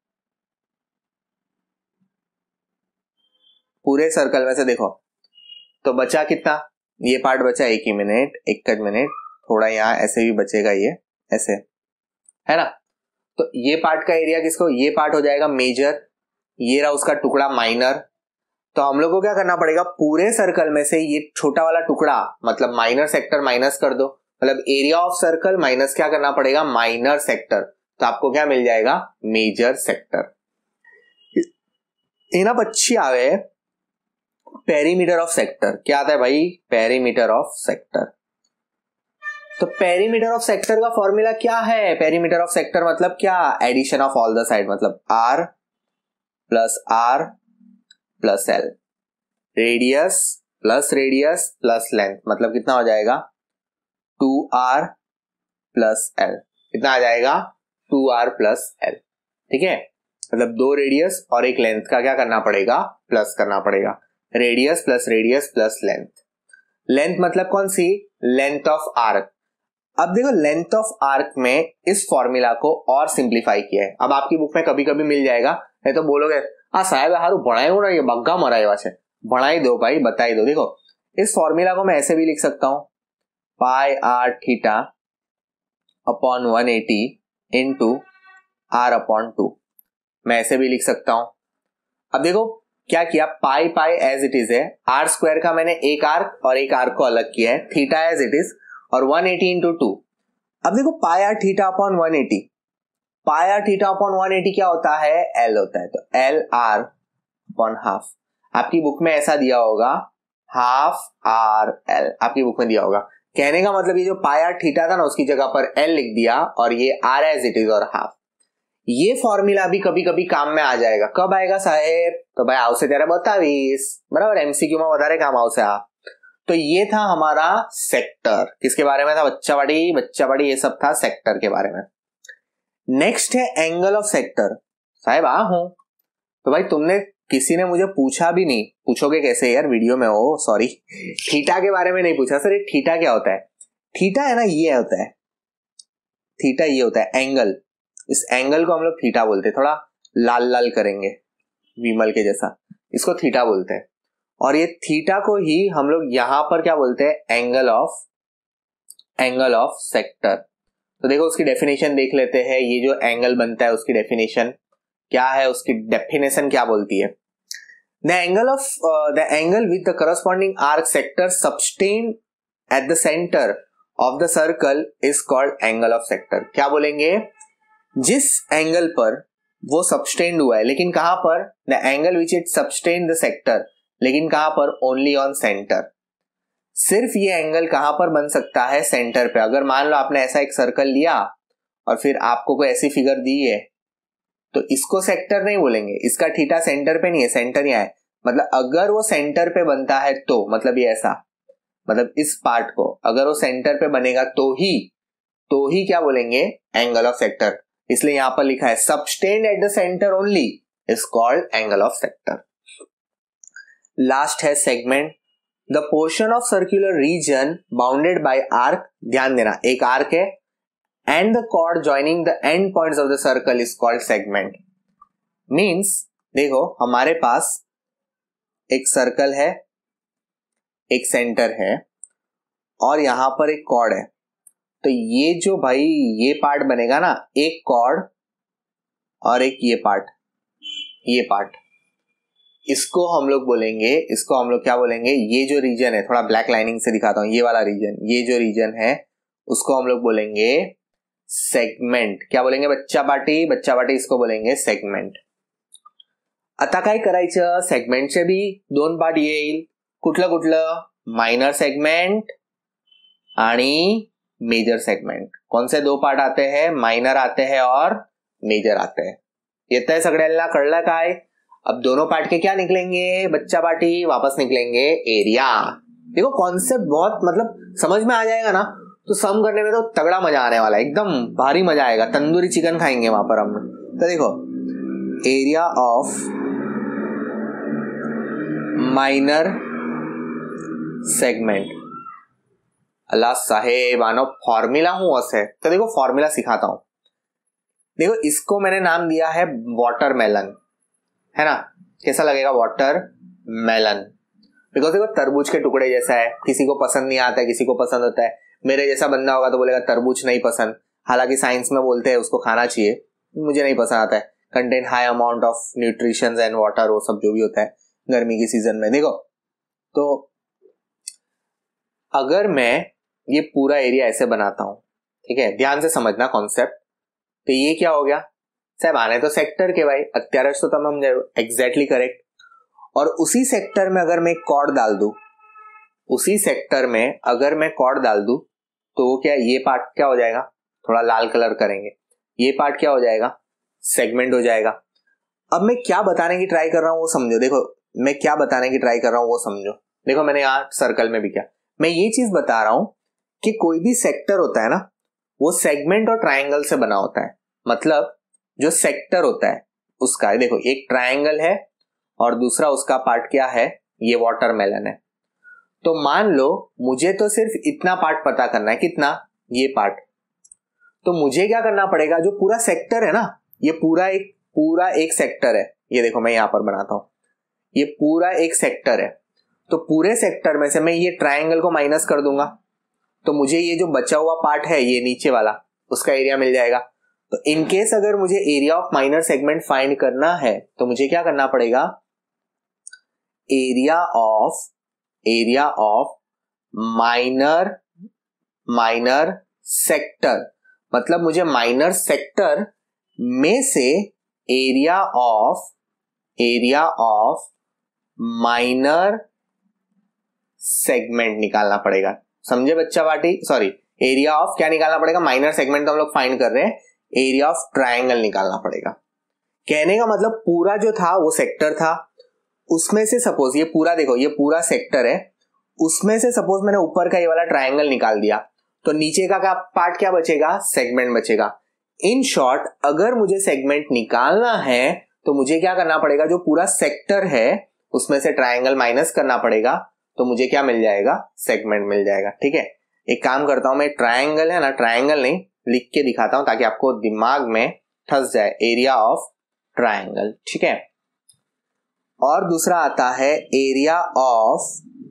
पूरे सर्कल में से देखो तो बचा कितना, ये पार्ट बचा एक ही मिनट, एक मिनट, थोड़ा यहां ऐसे भी बचेगा, ये ऐसे है ना। तो ये पार्ट का एरिया किसको, ये पार्ट हो जाएगा मेजर, ये रहा उसका टुकड़ा माइनर। तो हम लोग को क्या करना पड़ेगा, पूरे सर्कल में से ये छोटा वाला टुकड़ा मतलब माइनर सेक्टर माइनस कर दो, मतलब एरिया ऑफ सर्कल माइनस क्या करना पड़ेगा, माइनर सेक्टर। तो आपको क्या मिल जाएगा, मेजर सेक्टर। इन अच्छी आवे पेरीमीटर ऑफ सेक्टर। क्या आता है भाई, पेरीमीटर ऑफ सेक्टर। तो पेरीमीटर ऑफ सेक्टर का फॉर्मूला क्या है, पेरीमीटर ऑफ सेक्टर मतलब क्या, addition of all the side, मतलब R plus R plus L, radius plus radius plus length, मतलब कितना हो जाएगा टू आर प्लस एल, कितना आ जाएगा टू आर प्लस एल। ठीक है, मतलब दो रेडियस और एक लेंथ का क्या करना पड़ेगा, प्लस करना पड़ेगा, radius plus radius plus length. Length मतलब कौन सी, लेंथ ऑफ आर्क। अब देखो लेंथ ऑफ आर्क में इस फॉर्मूला को और सिंप्लीफाई किया है। अब आपकी बुक में कभी कभी मिल जाएगा, नहीं तो बोलोगे आ साहब हारू भणाए हो ना, ये बग्गा मरा है वैसे, भणाई दो भाई, बताई दो। देखो इस फॉर्मूला को मैं ऐसे भी लिख सकता हूं, pi are theta upon one eighty into R upon two, मैं ऐसे भी लिख सकता हूं। अब देखो क्या किया, pi pi as it is है, आर स्क्वायर का मैंने एक आर्क और एक आर्क को अलग किया है, थीटा एज इट इज, और वन एटी इंटू टू। अब देखो pi are theta upon one eighty, pi are theta upon one eighty क्या होता है, एल होता है, तो एल आर अपॉन हाफ। आपकी बुक में ऐसा दिया होगा हाफ आर एल, आपकी बुक में दिया होगा। कहने का मतलब ये जो पाई आर थीटा था ना उसकी जगह पर एल लिख दिया और ये आर एज इट इज और हाफ। ये फॉर्मूला भी कभी कभी काम में आ जाएगा, कब आएगा साहेब, तो भाई आओ से तेरा बतावीस, बराबर एमसीक्यू में बता रहे काम आओ से आप। तो ये था हमारा सेक्टर, किसके बारे में था, बच्चा बड़ी बच्चा बड़ी, ये सब था सेक्टर के बारे में। नेक्स्ट है एंगल ऑफ सेक्टर। साहेब आ हूं, तो भाई तुमने किसी ने मुझे पूछा भी नहीं, पूछोगे कैसे यार वीडियो में हो, सॉरी, थीटा के बारे में नहीं पूछा। सर ये थीटा क्या होता है, थीटा है ना ये होता है, थीटा ये होता है एंगल, इस एंगल को हम लोग थीटा बोलते हैं, थोड़ा लाल लाल करेंगे विमल के जैसा, इसको थीटा बोलते हैं। और ये थीटा को ही हम लोग यहां पर क्या बोलते हैं, angle of angle of sector. तो देखो उसकी डेफिनेशन देख लेते हैं, ये जो एंगल बनता है उसकी डेफिनेशन क्या है, उसकी डेफिनेशन क्या बोलती है, the angle of the angle with the corresponding arc sector subtend at the centre of the circle is called angle of sector. क्या बोलेंगे, जिस एंगल पर वो सबटेन्ड हुआ है, लेकिन कहां पर, the angle which it subtend the sector, लेकिन कहां पर, ओनली ऑन सेंटर। सिर्फ ये एंगल कहां पर बन सकता है, सेंटर पे। अगर मान लो आपने ऐसा एक सर्कल लिया और फिर आपको कोई ऐसी फिगर दी है, तो इसको सेक्टर नहीं बोलेंगे, इसका थीटा सेंटर पे नहीं है, सेंटर यहाँ है, मतलब अगर वो सेंटर पे बनता है तो, मतलब ये ऐसा, मतलब इस पार्ट को अगर वो सेंटर पे बनेगा तो ही तो ही क्या बोलेंगे, एंगल ऑफ सेक्टर। इसलिए यहां पर लिखा है subtend at the centre only is called angle of sector. Last है segment, the portion of circular region bounded by arc, ध्यान देना एक आर्क है, and the chord joining the end points of the circle is called segment. Means देखो हमारे पास एक circle है, एक सेंटर है और यहां पर एक कॉर्ड है, तो ये जो भाई ये पार्ट बनेगा ना, एक कॉर्ड और एक ये पार्ट, ये पार्ट, इसको हम लोग बोलेंगे, इसको हम लोग क्या बोलेंगे, ये जो रीजन है, थोड़ा ब्लैक लाइनिंग से दिखाता हूं, ये वाला रीजन, ये जो रीजन है उसको हम लोग बोलेंगे सेगमेंट. क्या बोलेंगे बच्चा पार्टी? बच्चा पार्टी इसको बोलेंगे सेगमेंट. आता काय करायचं, सेगमेंटचे बी दोन पार्ट येईल. कुठलं कुठलं? माइनर सेगमेंट आणि मेजर सेगमेंट. कौन से दो पार्ट आते हैं? माइनर आते हैं और मेजर आते हैं. येत आहे सगळ्यांना? कळलं काय? अब दोनों पार्ट के क्या निकलेंगे बच्चा पार्टी? वापस निकलेंगे एरिया. देखो कॉन्सेप्ट बहुत मतलब समझ में आ जाएगा ना, तो सम करने में तो तगड़ा मजा आने वाला है, एकदम भारी मजा आएगा. तंदूरी चिकन खाएंगे वहां पर हम. तो देखो एरिया ऑफ माइनर सेगमेंट. अल्लाह साहेब आनो फॉर्मूला हूं असे. तो देखो फॉर्मूला सिखाता हूं. देखो इसको मैंने नाम दिया है वाटरमेलन, है ना? कैसा लगेगा वाटरमेलन? बिकॉज देखो तरबूज के टुकड़े जैसा है, किसी को पसंद नहीं आता है, किसी को पसंद होता है. मेरे जैसा बंदा होगा तो बोलेगा तरबूज नहीं पसंद. हालांकि साइंस में बोलते हैं उसको खाना चाहिए, मुझे नहीं पसंद आता है. Contain high amount of nutrition and water, वो सब जो भी होता है गर्मी की सीजन में. देखो तो अगर मैं ये पूरा एरिया ऐसे बनाता हूं, ठीक है, ध्यान से समझना कॉन्सेप्ट. तो ये क्या हो गया साहब? आने तो सेक्टर के भाई, અત્યારે तो तुम समझ जाओ एग्जैक्टली करेक्ट. और उसी सेक्टर में अगर मैं कॉर्ड डाल दूं, उसी सेक्टर में अगर मैं कॉर्ड डाल दूं तो वो क्या, ये पार्ट क्या हो जाएगा, थोड़ा लाल कलर करेंगे, ये पार्ट क्या हो जाएगा, सेगमेंट हो जाएगा. अब मैं क्या बताने की ट्राई कर रहा हूं वो समझो. देखो मैं क्या बताने की ट्राई कर रहा हूं वो समझो. देखो मैंने यहाँ सर्कल में भी क्या, मैं ये चीज बता रहा हूं कि कोई भी सेक्टर होता है ना, वो सेगमेंट और ट्राइंगल से बना होता है. मतलब जो सेक्टर होता है उसका, देखो एक ट्राइंगल है और दूसरा उसका पार्ट क्या है, ये वाटरमेलन है. तो मान लो मुझे तो सिर्फ इतना पार्ट पता करना है, कितना, ये पार्ट. तो मुझे क्या करना पड़ेगा, जो पूरा सेक्टर है ना, ये पूरा एक पूरा एक सेक्टर है. ये देखो मैं यहां पर बनाता हूं, ये पूरा एक सेक्टर है. तो पूरे सेक्टर में से मैं ये ट्राइंगल को माइनस कर दूंगा, तो मुझे ये जो बचा हुआ पार्ट है, ये नीचे वाला, उसका एरिया मिल जाएगा. तो इनकेस अगर मुझे area of minor segment find करना है तो मुझे क्या करना पड़ेगा, area of area of minor minor sector. मतलब मुझे माइनर सेक्टर में से area of area of minor segment निकालना पड़ेगा. समझे बच्चा पार्टी? सॉरी, एरिया ऑफ क्या निकालना पड़ेगा, माइनर सेगमेंट तो हम लोग फाइंड कर रहे हैं, एरिया ऑफ ट्राइंगल निकालना पड़ेगा. कहने का मतलब पूरा जो था वो सेक्टर था, उसमें से सपोज ये पूरा, देखो ये पूरा सेक्टर है, उसमें से सपोज मैंने ऊपर का ये वाला ट्राइंगल निकाल दिया, तो नीचे का, का पार्ट क्या बचेगा, सेगमेंट बचेगा. इन शॉर्ट अगर मुझे सेगमेंट निकालना है तो मुझे क्या करना पड़ेगा, जो पूरा सेक्टर है उसमें से ट्राइंगल माइनस करना पड़ेगा, तो मुझे क्या मिल जाएगा, सेगमेंट मिल जाएगा. ठीक है, एक काम करता हूं मैं, ट्राइंगल है ना, ट्राइंगल नहीं लिख के दिखाता हूं ताकि आपको दिमाग में फंस जाए, एरिया ऑफ ट्राइंगल. ठीक है, और दूसरा आता है एरिया ऑफ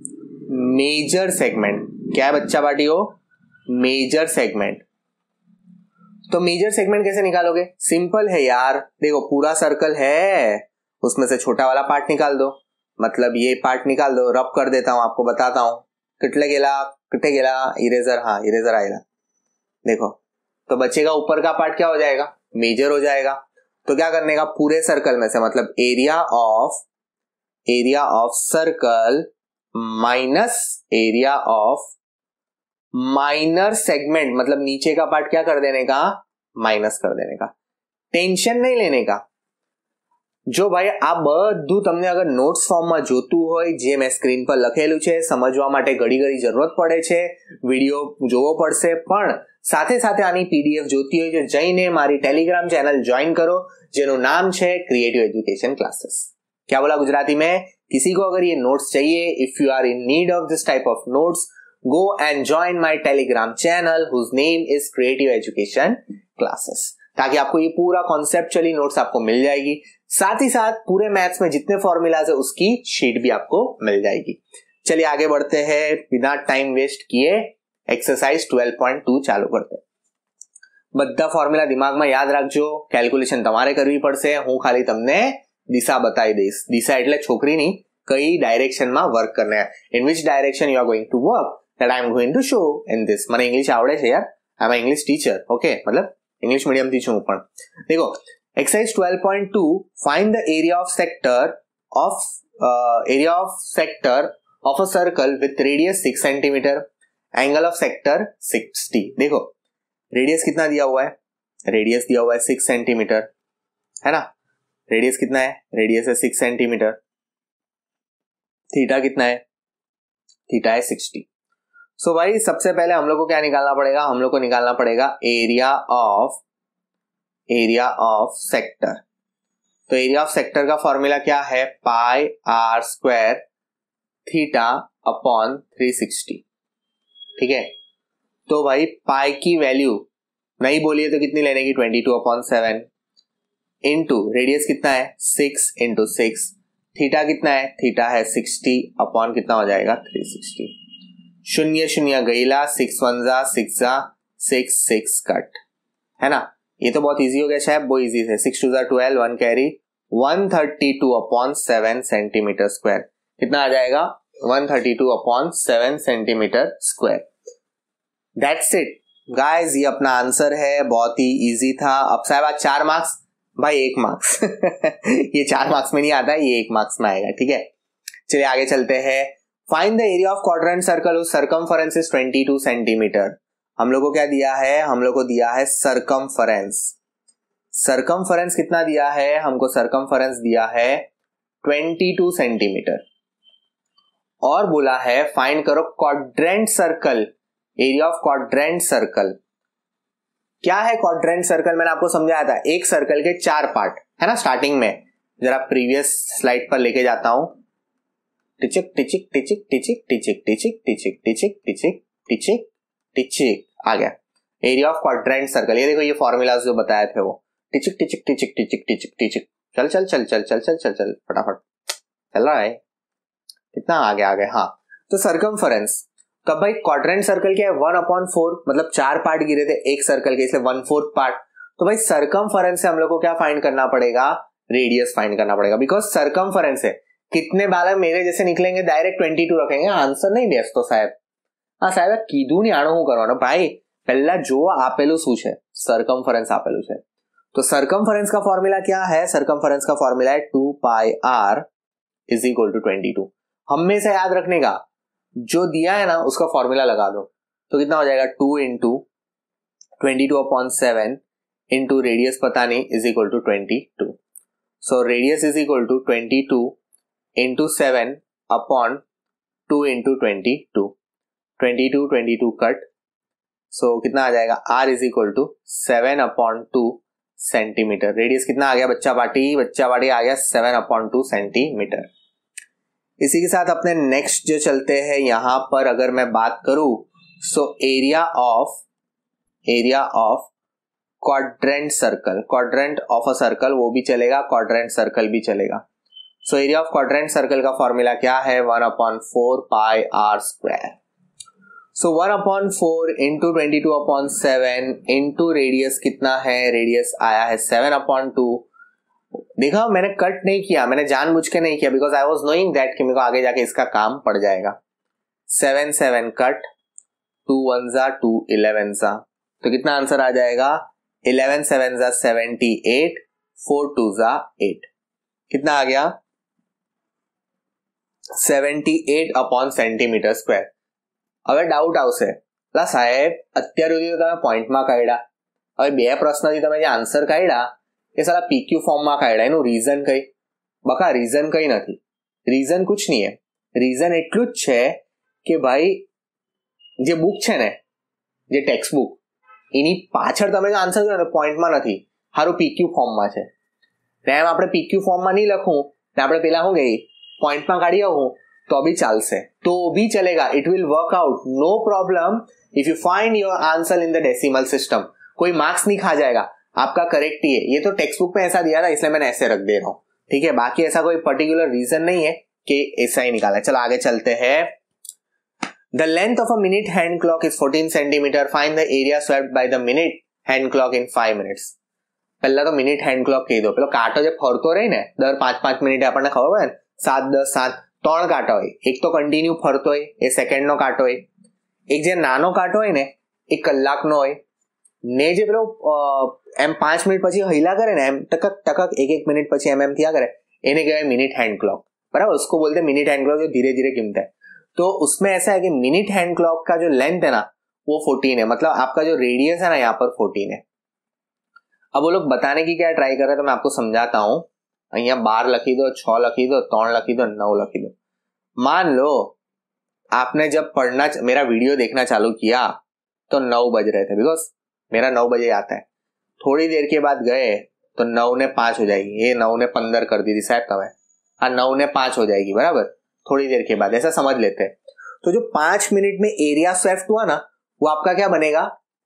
मेजर सेगमेंट. क्या है बच्चा पार्टियों, मेजर सेगमेंट. तो मेजर सेगमेंट कैसे निकालोगे, सिंपल है यार. देखो पूरा सर्कल है, उसमें से छोटा वाला पार्ट निकाल दो. मतलब ये पार्ट निकाल दो, रब कर देता हूं, आपको बताता हूं. कितने गेला कितने गेला इरेजर, हाँ इरेजर आएगा. देखो तो बचेगा ऊपर का पार्ट क्या हो जाएगा, मेजर हो जाएगा. तो क्या करने का, पूरे सर्कल में से, मतलब area of area of circle minus area of minor segment, मतलब नीचे का पार्ट क्या कर देने का, माइनस कर देने का. टेंशन नहीं लेने का. जो ભાઈ આ બધું તમને અગર નોટ્સ ફોર્મમાં જોતું હોય, જે મેં સ્ક્રીન પર લખેલું છે, સમજવા માટે ઘડી ઘડી જરૂરત પડે છે, વિડીયો જોવો પડશે, પણ સાથે સાથે આની પીડીએફ જોતી હોય તો જઈને મારી ટેલિગ્રામ ચેનલ જોઈન કરો, જેનું નામ છે ક્રિએટિવ એજ્યુકેશન ક્લાसेस. क्या बोला गुजराती में, किसी को अगर ये नोट्स चाहिए, if you are in need of this type of notes, go and join my telegram channel whose name is creative education classes, ताकि आपको ये पूरा कॉन्सेप्चुअली नोट्स आपको मिल जाएगी. साथ ही साथ पूरे मैथ्स में जितने फॉर्मूलाज है उसकी शीट भी आपको मिल जाएगी. चलिए आगे बढ़ते हैं बिना टाइम वेस्ट किए. एक्सरसाइज ट्वेल्व पॉइंट टू चालू करते. બધા ફોર્મ્યુલા દિમાગમાં યાદ રાખજો. કેલ્ક્યુલેશન તમારે કરવી પડશે. હું ખાલી તમને દિશા બતાવી દઈશ. દિશા એટલે છોકરીની કઈ ડાયરેક્શનમાં વર્ક કરને, in which direction you are going to work, that I am going to show in this. મને ઇંગ્લિશ આવડે છે યાર, I am English teacher. Okay, મતલબ ઇંગ્લિશ મીડિયમ થી છું પણ. દેખો, exercise twelve point two, find the area of sector of uh, area of sector of a circle with radius six centimeter, angle of sector sixty. देखो radius कितना दिया हुआ है, रेडियस दिया हुआ है सिक्स सेंटीमीटर, है ना. रेडियस कितना है, रेडियस है सिक्स सेंटीमीटर. थीटा कितना है, थीटा है सिक्सटी. सो so भाई सबसे पहले हम लोग को क्या निकालना पड़ेगा, हम लोग को निकालना पड़ेगा area of area of sector. तो एरिया ऑफ सेक्टर का फॉर्मूला क्या है, pi are square theta upon three sixty. ठीक है. तो भाई पाई की वैल्यू नहीं बोलिए तो कितनी लेने की, twenty two upon seven into radius कितना है सिक्स इंटू सिक्स, थीटा कितना है, थीटा है सिक्सटी अपॉन कितना हो जाएगा थ्री सिक्सटी. शून्य शून्य गईला, सिक्स वन जा सिक्स जा सिक्स सिक्स कट, है ना. ये तो बहुत इजी हो गया शायद, वो इजी है. सिक्स टू जा twelve, one carry, one thirty two upon seven centimetre square. कितना आ जाएगा, one thirty two upon seven centimetre square. That's it guys, ये अपना आंसर है. बहुत ही इजी था. अब साहब आज चार मार्क्स, भाई एक मार्क्स ये चार मार्क्स में नहीं आता है, ये एक मार्क्स में आएगा. ठीक है, चलिए आगे चलते हैं. Find the area of quadrant circle whose circumference is twenty two centimetre. हम लोग को क्या दिया है, हम लोग को दिया है सर्कमफरेंस. सर्कमफरेंस कितना दिया है, हमको सर्कमफरेंस दिया है ट्वेंटी टू सेंटीमीटर. और बोला है फाइंड करो quadrant circle, area of quadrant circle. क्या है क्वाड्रेंट सर्कल, मैंने आपको समझाया था. एक सर्कल के चार पार्ट है ना. स्टार्टिंग में जरा प्रीवियस स्लाइड पर लेके जाता हूं. टिचिक टिचिक टिचिक टिचिक टिचिक टिचिक टिचिक टिचिक टिचिक टिचिक टिचिक आ गया एरिया ऑफ क्वाड्रेंट सर्कल. ये देखो, ये फॉर्मूलाज जो बताए थे वो टिचिक टिचिक टिचिक टिचिक टिचिक टिचिक. चल चल चल चल चल चल चल चल फटाफट चल रहा है. कितना आगे आगे. हाँ, तो सर्कमफरेंस. तो भाई क्वाड्रेंट सर्कल क्या है, वन अपॉन फोर, मतलब चार पार्ट गिरे थे एक सर्कल के, इसलिए वन फोर्थ पार्ट. तो भाई सर्कमफरेंस से हम लोग को क्या फाइंड करना पड़ेगा, रेडियस फाइंड करना पड़ेगा. बिकॉज सर्कमफरेंस है. कितने बालक मेरे जैसे निकलेंगे डायरेक्ट ट्वेंटी टू रखेंगे, आंसर नहीं बेसतो साहब. હા સાહેબ કીધું નહીં, આનો શું કરવાનો ભાઈ, પહેલા જો આપેલું શું છે, सर्कमफरेंस આપેલું છે. तो सर्कमफरेंस का फॉर्मूला क्या है, सर्कमफरेंस का फॉर्मूला है two pi r is equal to twenty two. हमेशा याद रखने का, जो दिया है ना उसका फॉर्मूला लगा दो. तो कितना हो जाएगा, two into twenty two upon seven into radius पता नहीं is equal to twenty two. So radius is equal to twenty two into seven upon two into twenty two. Twenty two twenty two cut. So कितना आ जाएगा, r is equal to seven upon two centimetre. Radius कितना आ गया बच्चा party, बच्चा party आ गया seven upon two centimetre. इसी के साथ अपने नेक्स्ट जो चलते हैं, यहां पर अगर मैं बात करूं, so area of area of quadrant circle, quadrant of a circle वो भी चलेगा, क्वाड्रेंट सर्कल भी चलेगा. So area of quadrant circle का फॉर्मूला क्या है, one upon four pi are square. So one upon four into twenty two upon seven into radius कितना है, रेडियस आया है सेवन अपॉन टू. देखा, मैंने कट नहीं किया, मैंने जानबूझ के नहीं किया, because I was knowing that कि मेरे को आगे जाके इसका काम पड़ जाएगा. Seven seven cut, two one जा टू, इलेवन जा. तो कितना आंसर आ जाएगा, इलेवन सेवन जा सेवेंटी एट, फोर टू जा एट. कितना आ गया, seventy eight upon centimetre square. હવે ડાઉટ આવશે, લા સાહેબ અત્યાર સુધી તો તમે પોઈન્ટમાં કાઢ્યા, હવે બે પ્રશ્નથી તમે જે આન્સર કાઢ્યા એ સાલા પીક્યુ ફોર્મમાં કાઢ્યા, એનું રીઝન કઈ? બકા રીઝન કઈ નથી, રીઝન कुछ नहीं है. રીઝન એટલું જ છે કે ભાઈ જે બુક છે ને, જે ટેક્સ્ટ બુક, એની પાછળ તમે જે આન્સર કર્યો ને પોઈન્ટમાં નથી, સારું પીક્યુ ફોર્મમાં છે. તેમ આપણે પીક્યુ ફોર્મમાં નહીં લખું ને આપણે પેલા શું ગઈ પોઈન્ટમાં કાઢી આવું तो भी चलसे, तो भी चलेगा. It will work out, no problem. If you find your answer in the decimal system, कोई मार्क्स नहीं खा जाएगा, आपका करेक्ट ही है. ये तो टेक्स्ट बुक में ऐसा दिया था इसलिए मैंने ऐसे रख दे रहा हूं. ठीक है, बाकी ऐसा कोई पर्टिकुलर रीजन नहीं है कि ऐसा ही निकाला. चलो आगे चलते हैं. The length of a minute hand clock is fourteen centimetre, find the area swept by the minute hand clock in five minutes. पहला तो मिनिट हैंड क्लॉक કહી દો, પેલો કાંટો જે ફરતો રહી ને દર પાંચ પાંચ મિનિટે આપણને ખબર હોય ને સાત દસ સાત ત્રણ કાંટા હોય, એક તો કન્ટિન્યુ ફરતો હોય એ સેકન્ડનો કાંટો હોય, એક જે નાનો કાંટો હોય ને એ કલાકનો હોય, ને જે પેલો એમ પાંચ મિનિટ પછી હૈલા करे ना एम टकक टकक एक एक मिनट પછી एम एम थिया करे, इन्हें कहते मिनट हैंड क्लॉक, बराबर। उसको बोलते हैं मिनट हैंड क्लॉक जो धीरे धीरे घूमता है। तो उसमें ऐसा है कि मिनट हैंड क्लॉक का जो लेंथ है ना वो फोर्टीन है, मतलब आपका जो रेडियस है ना यहाँ पर फोर्टीन है। अब वो लोग बताने की क्या ट्राई कर रहे हैं तो मैं आपको समझाता हूँ। यहाँ बार लखी दो, छह लखी दो, त्रण लखी दो, नौ लखी दो। मान लो आपने जब पढ़ना मेरा वीडियो देखना चालू किया तो नौ बज रहे थे, बिकॉज मेरा नौ बजे आता है। थोड़ी देर के बाद गए तो नौ ने पांच हो जाएगी, ये नौ ने पंद्रह कर दी थी साहब तब, हाँ नौ ने पांच हो जाएगी, बराबर। थोड़ी देर के बाद ऐसा समझ लेते हैं। तो जो पांच मिनट में एरिया स्वेप्ट हुआ ना वो आपका क्या बनेगा,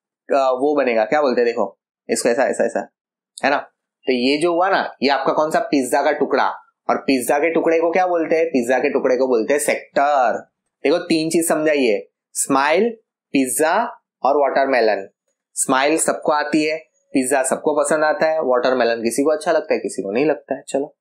वो बनेगा क्या बोलते हैं, देखो इसको ऐसा ऐसा ऐसा है ना। तो ये जो हुआ ना ये आपका कौन सा पिज्जा का टुकड़ा, और पिज्जा के टुकड़े को क्या बोलते हैं, पिज्जा के टुकड़े को बोलते हैं सेक्टर। देखो तीन चीज समझाइए, स्माइल, पिज्जा और वाटरमेलन। स्माइल सबको आती है, पिज्जा सबको पसंद आता है, वाटरमेलन किसी को अच्छा लगता है किसी को नहीं लगता है। चलो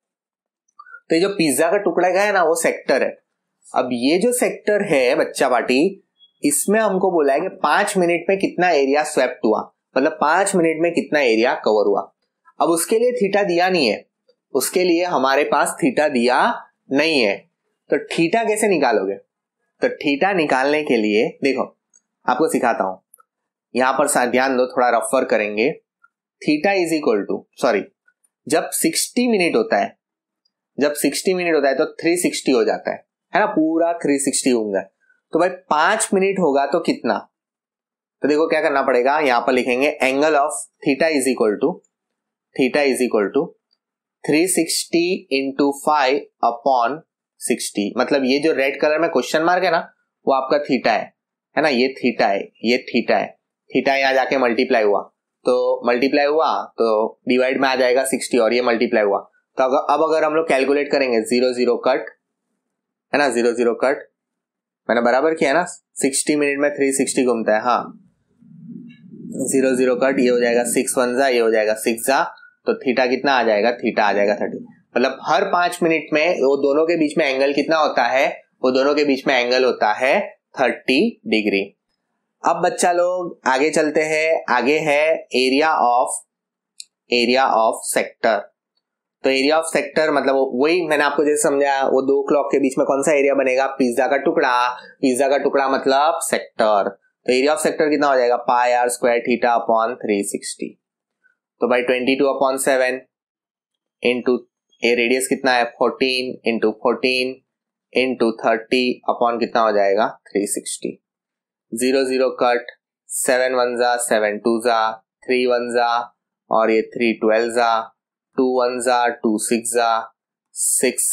तो ये जो पिज्जा का टुकड़ा का है ना वो सेक्टर है। अब ये जो सेक्टर है बच्चा पार्टी, इसमें हमको बोला है कि पांच मिनट में कितना एरिया स्वेप्ट हुआ, मतलब पांच मिनट में कितना एरिया कवर हुआ। अब उसके लिए थीटा दिया नहीं है, उसके लिए हमारे पास थीटा दिया नहीं है, तो थीटा कैसे निकालोगे। तो थीटा निकालने के लिए देखो आपको सिखाता हूं, यहां पर ध्यान दो, थोड़ा रफर करेंगे। Theta is equal to, sorry जब साठ मिनट होता है, जब साठ मिनट होता है तो तीन सौ साठ हो जाता है, है ना, पूरा तीन सौ साठ होगा। तो भाई पांच मिनट होगा तो कितना, तो देखो क्या करना पड़ेगा, यहां पर लिखेंगे angle of theta is equal to, theta is equal to three sixty into five upon sixty, मतलब ये जो रेड कलर में क्वेश्चन मार्क है ना वो आपका थीटा है, है ना, ये थीटा है, ये थीटा है। थीटा यहाँ जाके मल्टीप्लाई हुआ तो मल्टीप्लाई हुआ तो डिवाइड में आ जाएगा साठ, और ये मल्टीप्लाई हुआ तो अगर, अब अगर हम लोग कैलकुलेट करेंगे जीरो जीरो कट, है ना, जीरो जीरो कट, मैंने बराबर किया ना, साठ मिनट में तीन सौ साठ घूमता है, हाँ जीरो जीरो कट, ये हो जाएगा सिक्स वन जा, ये हो जाएगा सिक्स जा, तो थीटा कितना आ जाएगा, थीटा आ जाएगा थर्टी। मतलब हर पांच मिनट में वो दोनों के बीच में एंगल कितना होता है, वो दोनों के बीच में एंगल होता है थर्टी डिग्री। अब बच्चा लोग आगे चलते हैं, आगे है area of, area of sector. तो एरिया ऑफ सेक्टर मतलब वही मैंने आपको जैसे समझाया, वो दो क्लॉक के बीच में कौन सा एरिया बनेगा, पिज्जा का टुकड़ा, पिज्जा का टुकड़ा मतलब सेक्टर। तो एरिया ऑफ सेक्टर कितना हो जाएगा, pi are square theta upon three sixty. तो भाई twenty two upon seven into a radius कितना है fourteen, into fourteen into thirty upon कितना हो जाएगा three sixty. Zero zero cut, seven one जा, सेवन टू जा, थ्री वन जा, और ये थ्री ट्वेल्व जा, टू वन जा, टू सिक्स जा, सिक्स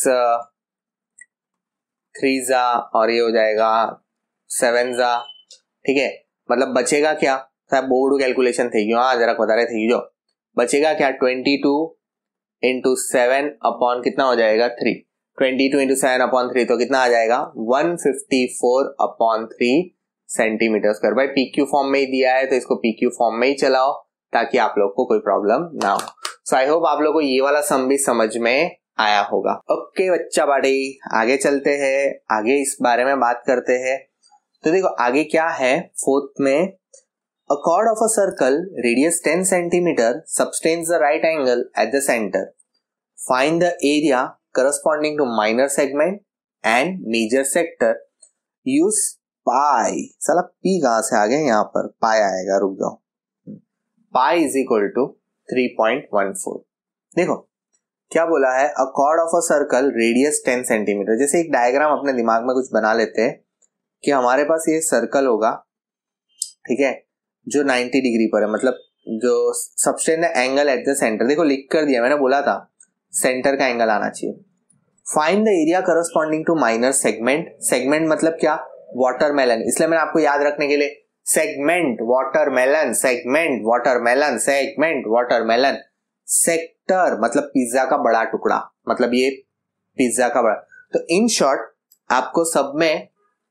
थ्री जा, और ये हो जाएगा सेवन जा। ठीक है, मतलब बचेगा क्या, साहब बोर्ड कैलकुलेशन थी क्यों, हाँ जरा बता रहे थे, जो बचेगा क्या twenty two into seven upon कितना हो जाएगा three, twenty two into seven upon three तो कितना आ जाएगा one fifty four upon three centimetre square. भाई पीक्यू फॉर्म में ही दिया है तो इसको पीक्यू फॉर्म में ही चलाओ ताकि आप लोग को कोई प्रॉब्लम ना हो। सो आई होप आप लोग को ये वाला सम भी समझ में आया होगा। ओके बच्चा बाड़ी, आगे चलते हैं, आगे इस बारे में बात करते हैं। तो देखो आगे क्या है, फोर्थ में, a chord of a circle radius ten centimeter subtends the right angle at the center. Find the area corresponding to minor segment and major sector. Use pi. साला p कहां से आ गया, यहाँ पर pi आएगा, रुक जाओ। pi is equal to three point one four. देखो क्या बोला है, a chord of a circle radius ten centimetre. जैसे एक डायग्राम अपने दिमाग में कुछ बना लेते हैं कि हमारे पास ये सर्कल होगा, ठीक है, जो नाइंटी डिग्री पर है, मतलब जो subtend angle at the centre. देखो लिख कर दिया, मैंने बोला था सेंटर का एंगल आना चाहिए। Find the area corresponding to minor segment. Segment मतलब क्या, वाटरमेलन, इसलिए मैंने आपको याद रखने के लिए segment watermelon, segment watermelon, segment watermelon. Sector मतलब पिज्जा का बड़ा टुकड़ा, मतलब ये पिज्जा का बड़ा। तो इन शॉर्ट आपको सब में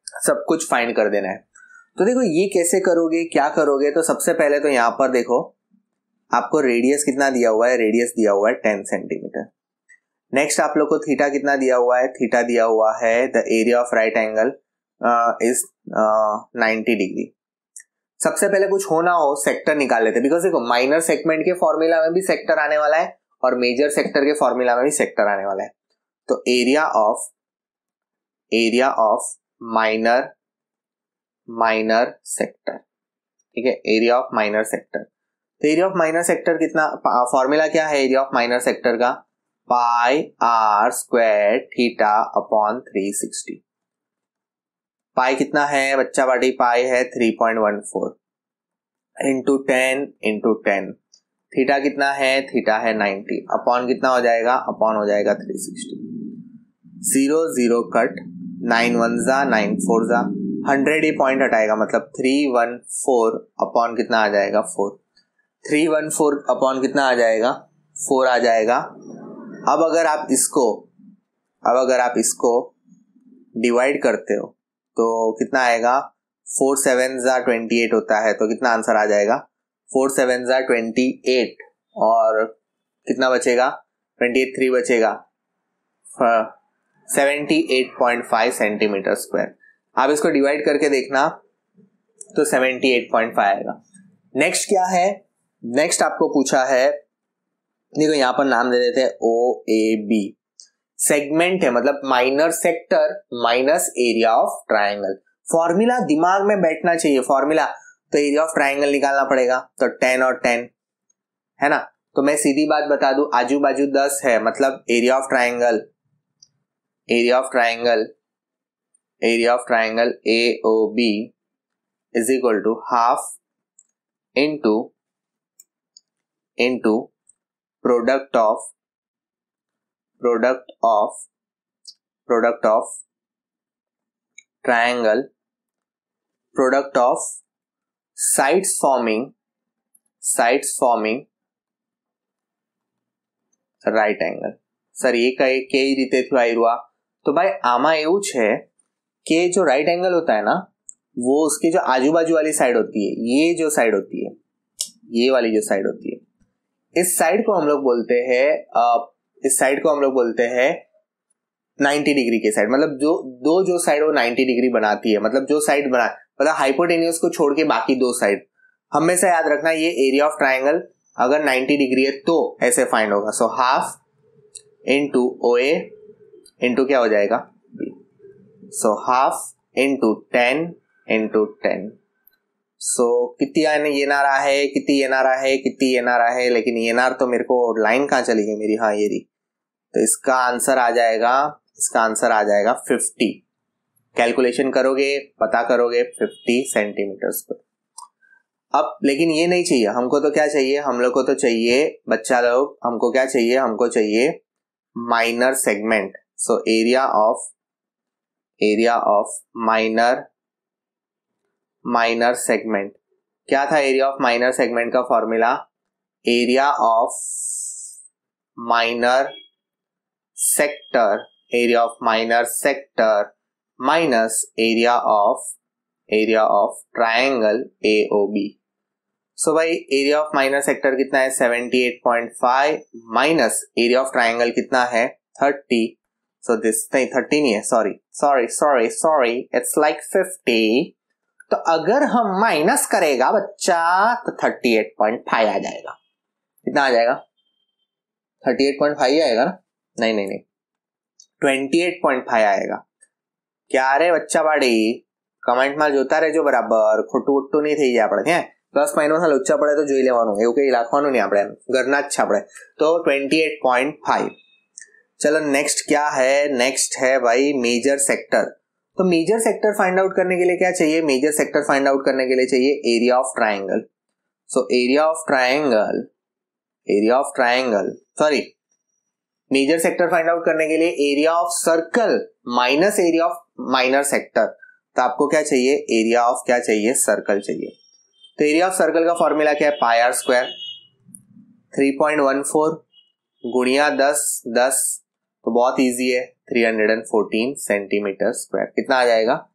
सब कुछ फाइंड कर देना है। तो देखो ये कैसे करोगे, क्या करोगे, तो सबसे पहले तो यहां पर देखो आपको रेडियस कितना दिया हुआ है, रेडियस दिया हुआ है टेन सेंटीमीटर। नेक्स्ट आप लोग को थीटा कितना दिया हुआ है, थीटा दिया हुआ है the area of right angle is ninety degree. सबसे पहले कुछ होना हो सेक्टर निकाल लेते, बिकॉज देखो माइनर सेगमेंट के फॉर्मूला में भी सेक्टर आने वाला है और मेजर सेक्टर के फॉर्मूला में भी सेक्टर आने वाला है। तो area of area of minor minor sector, ठीक है, एरिया ऑफ माइनर सेक्टर। तो एरिया ऑफ माइनर सेक्टर कितना, फॉर्मूला क्या है एरिया ऑफ माइनर सेक्टर का, pi are square theta upon three sixty. Pi कितना है बच्चा बाटी, पाई है three point one four into ten into ten. Theta कितना है, थीटा है नाइंटी, अपॉन कितना हो जाएगा, अपॉन हो जाएगा three sixty. Zero zero cut, nine one जा नाइन फोर जा, हंड्रेड ही पॉइंट हटाएगा, मतलब थ्री वन फोर अपॉन कितना आ जाएगा, four. Three one four upon कितना आ जाएगा, फोर आ जाएगा। अब अगर आप इसको अब अगर आप इसको डिवाइड करते हो तो कितना आएगा, फोर सेवन जा ट्वेंटी एट होता है, तो कितना आंसर आ जाएगा, फोर सेवन जा ट्वेंटी एट, और कितना बचेगा, ट्वेंटी एट थ्री बचेगा, seventy eight point five centimetre square. आप इसको डिवाइड करके देखना तो सेवेंटी एट पॉइंट फाइव आएगा। नेक्स्ट क्या है, नेक्स्ट आपको पूछा है, देखो यहां पर नाम दे देते हैं ओ ए बी। सेगमेंट है मतलब minor sector minus area of triangle. Formula दिमाग में बैठना चाहिए, फॉर्मूला तो एरिया ऑफ ट्रायंगल निकालना पड़ेगा, तो टेन और टेन है ना। तो मैं सीधी बात बता दूं, आजू बाजू दस है, मतलब area of triangle area of triangle area of triangle A O B is equal to half into into product of product of product of triangle product of sides forming sides forming right angle. Sir એ કઈ કઈ રીતે થયું આયરુઆ, તો ભાઈ આમાં એવું છે कि जो राइट एंगल होता है ना वो उसके जो आजू बाजू वाली साइड होती है, ये जो साइड होती है, ये वाली जो साइड होती है, इस साइड को हम लोग बोलते हैं इस साइड को हम लोग बोलते हैं नाइंटी डिग्री के साइड। मतलब जो दो जो साइड वो नाइंटी डिग्री बनाती है, मतलब जो साइड बना मतलब हाइपोटेन्यूज को छोड़ के बाकी दो साइड। हमेशा याद रखना ये एरिया ऑफ ट्रायंगल अगर नाइंटी डिग्री है तो ऐसे फाइंड होगा। So half into O A into क्या हो जाएगा B. So half into ten into ten. So कितनी ये ना रहा है, कितनी ये ना रहा है, कितनी ये ना रहा है, लेकिन ये नार तो मेरे को लाइन कहाँ चली गई मेरी, हाँ ये रही। तो इसका आंसर आ जाएगा इसका आंसर आ जाएगा फिफ्टी। कैलकुलेशन करोगे पता करोगे फिफ्टी सेंटीमीटर स्क्वायर। अब लेकिन ये नहीं चाहिए हमको, तो क्या चाहिए हम लोग को, तो चाहिए बच्चा लोग, हमको क्या चाहिए, हमको चाहिए minor segment. So area of area of minor minor segment क्या था, एरिया ऑफ माइनर सेगमेंट का formula area of minor sector area of minor sector minus area of area of triangle A O B. So भाई area of minor sector कितना है seventy eight point five minus area of triangle कितना है thirty. So this नहीं thirty नहीं है, sorry sorry sorry sorry it's like fifty. तो अगर हम माइनस करेगा बच्चा तो थर्टी एट पॉइंट फाइव आ जाएगा। कितना आ जाएगा, थर्टी एट पॉइंट फाइव आएगा ना, नहीं नहीं नहीं ट्वेंटी एट पॉइंट फाइव आएगा। क्या रे बच्चा बाड़ी કમેન્ટ માં જોતા રહેજો બરાબર, ખોટું ખોટું નહીં થઈ જાય આપણે। હે પ્લસ માઇનસ માં લોચા પડે તો જોઈ લેવાનું, એવું કઈ લખવાનું નહીં આપણે, ઘરના જ છે આપણે। તો ट्वेंटी एट पॉइंट फाइव। चलो नेक्स्ट क्या है, नेक्स्ट है भाई मेजर सेक्टर। तो मेजर सेक्टर फाइंड आउट करने के लिए क्या चाहिए, मेजर सेक्टर फाइंड आउट करने के लिए चाहिए area of triangle. So area of triangle area of triangle sorry major sector find out करने के लिए area of circle minus area of minor sector. तो आपको क्या चाहिए, एरिया ऑफ क्या चाहिए, सर्कल चाहिए। तो एरिया ऑफ सर्कल का फॉर्मूला क्या है, pi are square three point one four गुणिया दस दस, तो बहुत इजी है three hundred fourteen centimetre square. कितना आ जाएगा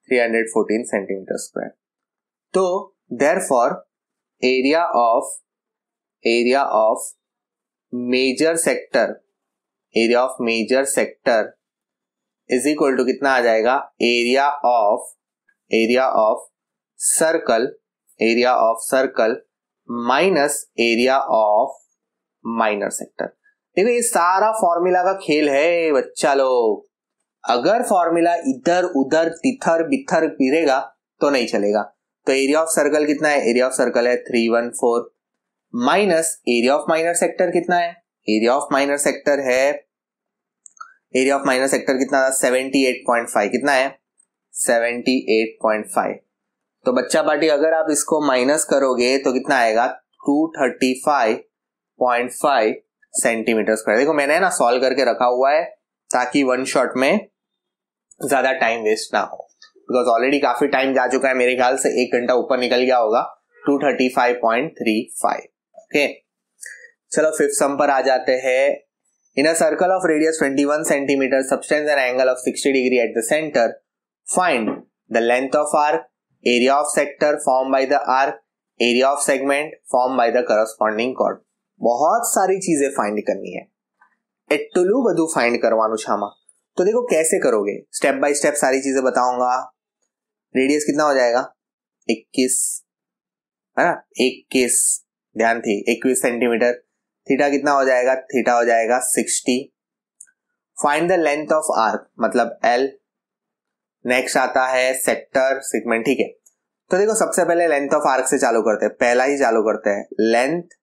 three hundred fourteen centimetre square. तो therefore area of area of major sector area of major sector is equal to कितना आ जाएगा, area of area of circle area of circle minus area of minor sector. देखो ये सारा formula का खेल है बच्चा लोग, अगर फॉर्मूला इधर उधर तिथर बिथर फिरेगा तो नहीं चलेगा। तो एरिया ऑफ सर्कल कितना है, एरिया ऑफ सर्कल है three one four minus area of minor sector कितना है, एरिया ऑफ माइनर सेक्टर है एरिया ऑफ माइनर सेक्टर कितना था सेवेंटी एट पॉइंट फाइव, कितना है सेवेंटी एट पॉइंट फाइव। तो बच्चा पार्टी अगर आप इसको माइनस करोगे तो कितना आएगा two thirty five point five centimetre square. देखो मैंने ना सॉल्व करके रखा हुआ है ताकि वन शॉट में ज्यादा टाइम वेस्ट ना हो, बिकॉज ऑलरेडी काफी टाइम जा चुका है, मेरे ख्याल से एक घंटा ऊपर निकल गया होगा, two thirty five point three five. Okay चलो फिफ्थ सम पर आ जाते हैं। In a circle of radius twenty one centimetre subtends an angle of sixty degree at the centre, find the length of arc, area of sector form by the arc, area of segment form by the corresponding chord. बहुत सारी चीजें find करनी है, एटलू बधु find करवानु छामा। तो देखो कैसे करोगे, step by step सारी चीजें बताऊंगा। रेडियस कितना हो जाएगा इक्कीस, है ना इक्कीस, ध्यान थी इक्कीस सेंटीमीटर। थीटा कितना हो जाएगा, थीटा हो जाएगा sixty. Find the length of arc मतलब एल। नेक्स्ट आता है सेक्टर सेगमेंट, ठीक है। तो देखो सबसे पहले लेंथ ऑफ आर्क से चालू करते हैं, पहला ही चालू करते हैं, length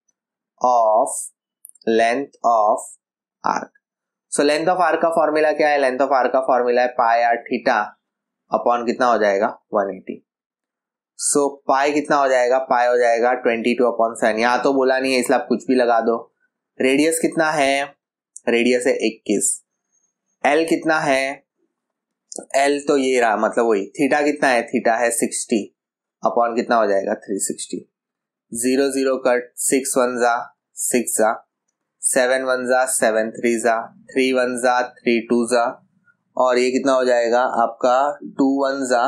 of length of arc. So length of arc का फॉर्मूला क्या है, लेंथ ऑफ आर्क का फॉर्मूला है पाई आर थीटा अपॉन कितना हो जाएगा वन एटी। सो पाई कितना हो जाएगा, पाई हो जाएगा ट्वेंटी टू अपॉन सेवन। यहां तो बोला नहीं है इसलिए आप कुछ भी लगा दो। रेडियस कितना है, रेडियस है इक्कीस। एल कितना है, एल तो ये रहा मतलब वही। थीटा कितना है, थीटा है सिक्सटी अपॉन कितना हो जाएगा three sixty. Zero zero cut, six one जा सिक्स जा, सेवन वन जा सेवन थ्री जा, थ्री वन जा थ्री टू जा, और ये कितना हो जाएगा आपका टू वन जा,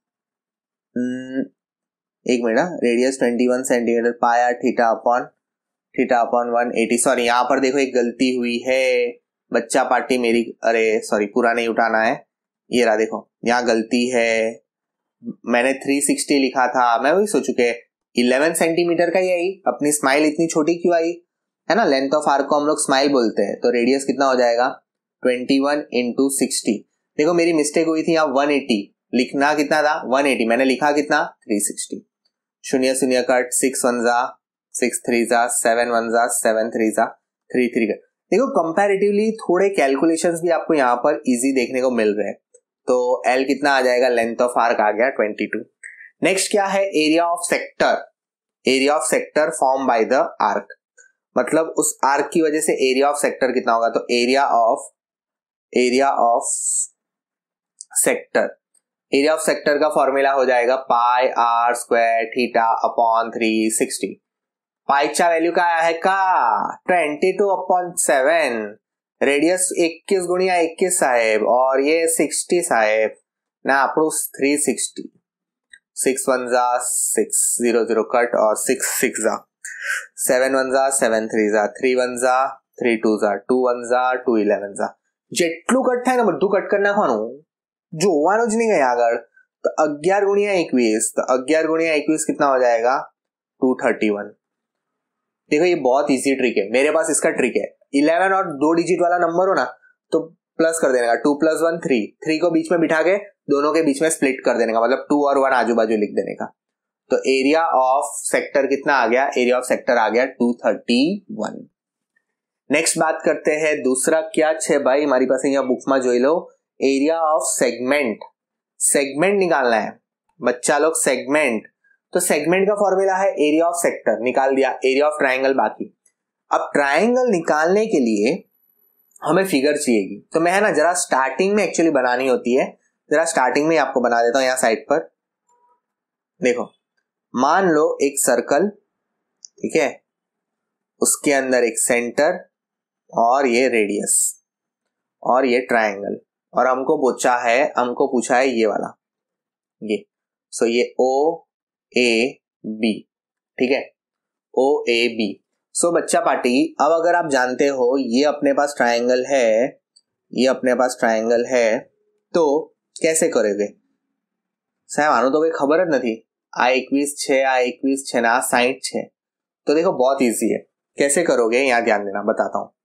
एक minute, radius twenty one centimetre, pi are theta upon theta upon one eighty. Sorry यहाँ पर देखो एक गलती हुई है बच्चा पार्टी मेरी, अरे सॉरी पूरा नहीं उठाना है, ये रहा देखो यहाँ गलती है, मैंने थ्री सिक्सटी लिखा था। मैं वही सोचू के इलेवन सेंटीमीटर का ही आई, अपनी स्माइल इतनी छोटी क्यों आई, है ना। लेंथ ऑफ आर्क को हम लोग स्माइल बोलते हैं। तो रेडियस कितना हो जाएगा ट्वेंटी वन इंटू सिक्सटी। देखो मेरी मिस्टेक हुई थी यहाँ वन एटी, लिखना कितना था वन एटी, मैंने लिखा कितना थ्री सिक्सटी। शून्य शून्य कट, सिक्स वन जा सिक्स थ्री जा, सेवन वन जा सेवन थ्री जा, थ्री थ्री कट। देखो कंपैरेटिवली थोड़े कैलकुलेशंस भी आपको यहाँ पर इजी देखने को मिल रहे हैं। तो एल कितना आ जाएगा, लेंथ ऑफ आर्क आ गया ट्वेंटी टू। नेक्स्ट क्या है, area of sector, area of sector form by the arc, मतलब उस आर्क की वजह से एरिया ऑफ सेक्टर कितना होगा। तो area of area of sector area of sector का फॉर्मूला हो जाएगा pi are square theta upon three sixty. Pi का वैल्यू क्या है का twenty two upon seven, radius इक्कीस गुणिया इक्कीस साहेब, और ये सिक्सटी साहेब ना आपको थ्री सिक्सटी। सिक्स वन जा सिक्स, जीरो जीरो कट, और सिक्स सिक्स जा सेवन वन जा सेवन थ्री जा, थ्री वन जा थ्री टू जा, टू वन जा टू इलेवन जा। જેટલું કટ થાય ને બધું કટ કરી નાખવાનું, જોવાનું જ નહીં કઈ આગળ। तो अग्यारह गुणिया इक्कीस, तो अग्यारह गुणिया इक्कीस कितना हो जाएगा टू थर्टी वन। देखो ये बहुत इजी ट्रिक है, मेरे पास इसका ट्रिक है। इलेवन और दो डिजिट वाला नंबर हो ना तो प्लस कर देने का, two plus one three, three को बीच में बिठा के दोनों के बीच में स्प्लिट कर देने का, मतलब टू और वन आजू बाजू लिख देने का। तो एरिया ऑफ सेक्टर कितना आ गया, एरिया ऑफ सेक्टर आ गया टू थर्टी वन। नेक्स्ट बात करते हैं दूसरा क्या छे भाई हमारी पास यहाँ बुक में जोई लो, एरिया ऑफ सेगमेंट। सेगमेंट निकालना है बच्चा लोग, सेगमेंट। तो सेगमेंट का फॉर्मूला है एरिया ऑफ सेक्टर, निकाल दिया, एरिया ऑफ ट्राइंगल बाकी। अब ट्राइंगल निकालने के लिए हमें फिगर चाहिएगी, तो मैं है ना जरा स्टार्टिंग में एक्चुअली बनानी होती है, जरा स्टार्टिंग में आपको बना देता हूं यहाँ साइड पर। देखो मान लो एक सर्कल, ठीक है, उसके अंदर एक सेंटर और ये रेडियस और ये ट्राइंगल, और हमको पूछा है हमको पूछा है ये वाला, ये, सो so ये ओ ए बी, ठीक है, ओ ए बी। सो बच्चा पार्टी, अब अगर आप जानते हो ये अपने पास ट्रायंगल है, ये अपने पास ट्रायंगल है, तो कैसे करोगे? साहब आनु तो कोई खबर ज नहीं, आ इक्कीस छे, आ इक्कीस छे ना, आ साठ छे। तो देखो बहुत इजी है, कैसे करोगे यहाँ ध्यान देना, बताता हूं।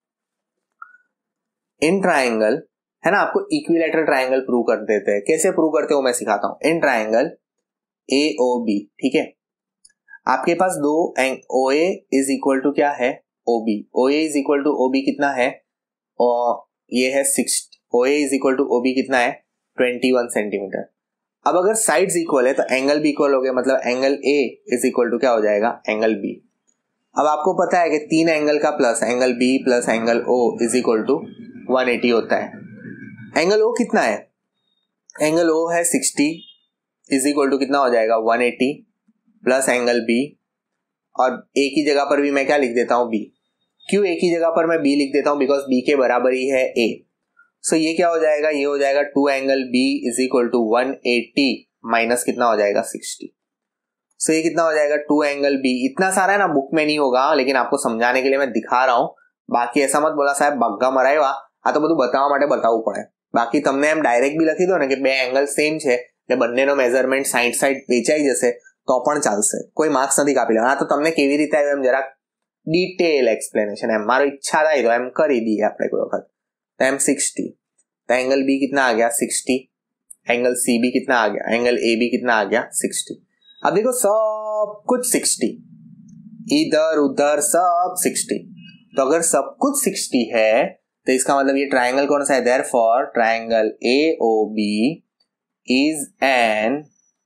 इन ट्रायंगल है ना, आपको इक्विलैटरल ट्रायंगल प्रूव कर देते हैं, कैसे प्रूव करते हो मैं सिखाता हूं। In triangle A O B, ठीक है, आपके पास दो एंग O A is equal to क्या है, O B. O A is equal to O B कितना है, और ये है six, O A is equal to O B कितना है, इक्कीस सेंटीमीटर। अब अगर साइड्स इक्वल है तो एंगल भी इक्वल हो गया, मतलब angle A is equal to क्या हो जाएगा, एंगल बी। अब आपको पता है कि तीन एंगल का plus angle B plus angle O is equal to एक सौ अस्सी होता है। एंगल ओ कितना है, एंगल ओ है साठ, इज इक्वल टू कितना हो जाएगा, एक सौ अस्सी प्लस एंगल बी, और ए की जगह पर भी मैं क्या लिख देता हूं, बी। क्यों ए की जगह पर मैं बी लिख देता हूं, बिकॉज बी के बराबर ही है ए। सो so ये क्या हो जाएगा, ये हो जाएगा two angle B is equal to one eighty minus कितना हो जाएगा, सिक्सटी। सो so ये कितना हो जाएगा, टू एंगल बी। इतना सारा है ना, बुक में नहीं होगा, लेकिन आपको समझाने के लिए मैं दिखा रहा हूं। बाकी ऐसा मत बोला साहब बग्गा मराएवा, आ तो બધું બતાવવા માટે બતાવવું પડે। બાકી તમને એમ ડાયરેક્ટ બી લખી દો ને કે બે એંગલ સેમ છે એટલે બંનેનો મેઝરમેન્ટ સાઈડ સાઈડ વેચાઈ જશે તો પણ ચાલશે, કોઈ માર્ક્સ નથી કાપી લેવાના। તો તમને કેવી રીતે આવ્યું એમ જરાક ડિટેલ એક્સપ્લેનેશન, એમ મારો ઈચ્છા થાય તો એમ કરી દઈએ આપણે કોઈ વખત। तो एम सिक्सटी, तो एंगल बी कितना आ गया, सिक्सटी। एंगल सी बी कितना आ गया, एंगल ए बी कितना आ गया, सिक्सटी। अब देखो सब कुछ सिक्सटी, इधर उधर सब सिक्सटी। तो अगर सब कुछ सिक्सटी है तो इसका मतलब ये ट्रायंगल कौन सा है, therefore triangle A O B is an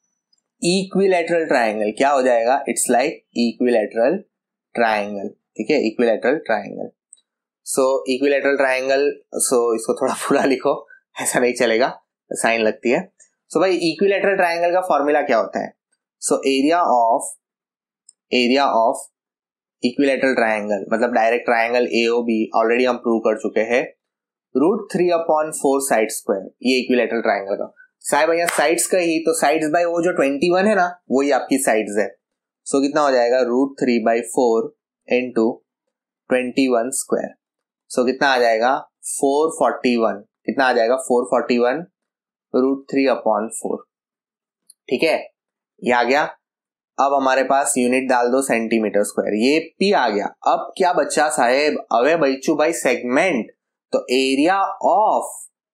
equilateral triangle. क्या हो जाएगा, इट्स लाइक इक्विलैटरल ट्रायंगल, ठीक है, equilateral triangle. So equilateral triangle, so इसको थोड़ा पूरा लिखो, ऐसा नहीं चलेगा, साइन लगती है। सो so भाई इक्विलैटरल ट्रायंगल का फॉर्मूला क्या होता है, so area of area of equilateral triangle मतलब direct triangle A O B already हम प्रूव कर चुके हैं, root three upon four side square, ये इक्विलैटरल ट्रायंगल का। साहब भैया साइड्स का ही, तो साइड्स बाय वो जो ट्वेंटी वन है ना, वही आपकी साइड्स है। सो so कितना हो जाएगा, root three by four into twenty one square. So कितना आ जाएगा, फोर फोर्टी वन, कितना आ जाएगा, four forty one root three upon four, ठीक है, ये आ गया। अब हमारे पास यूनिट डाल दो सेंटीमीटर स्क्वायर, ये पी आ गया। अब क्या बच्चा साहेब, अवे बच्चू भाई सेगमेंट, तो एरिया ऑफ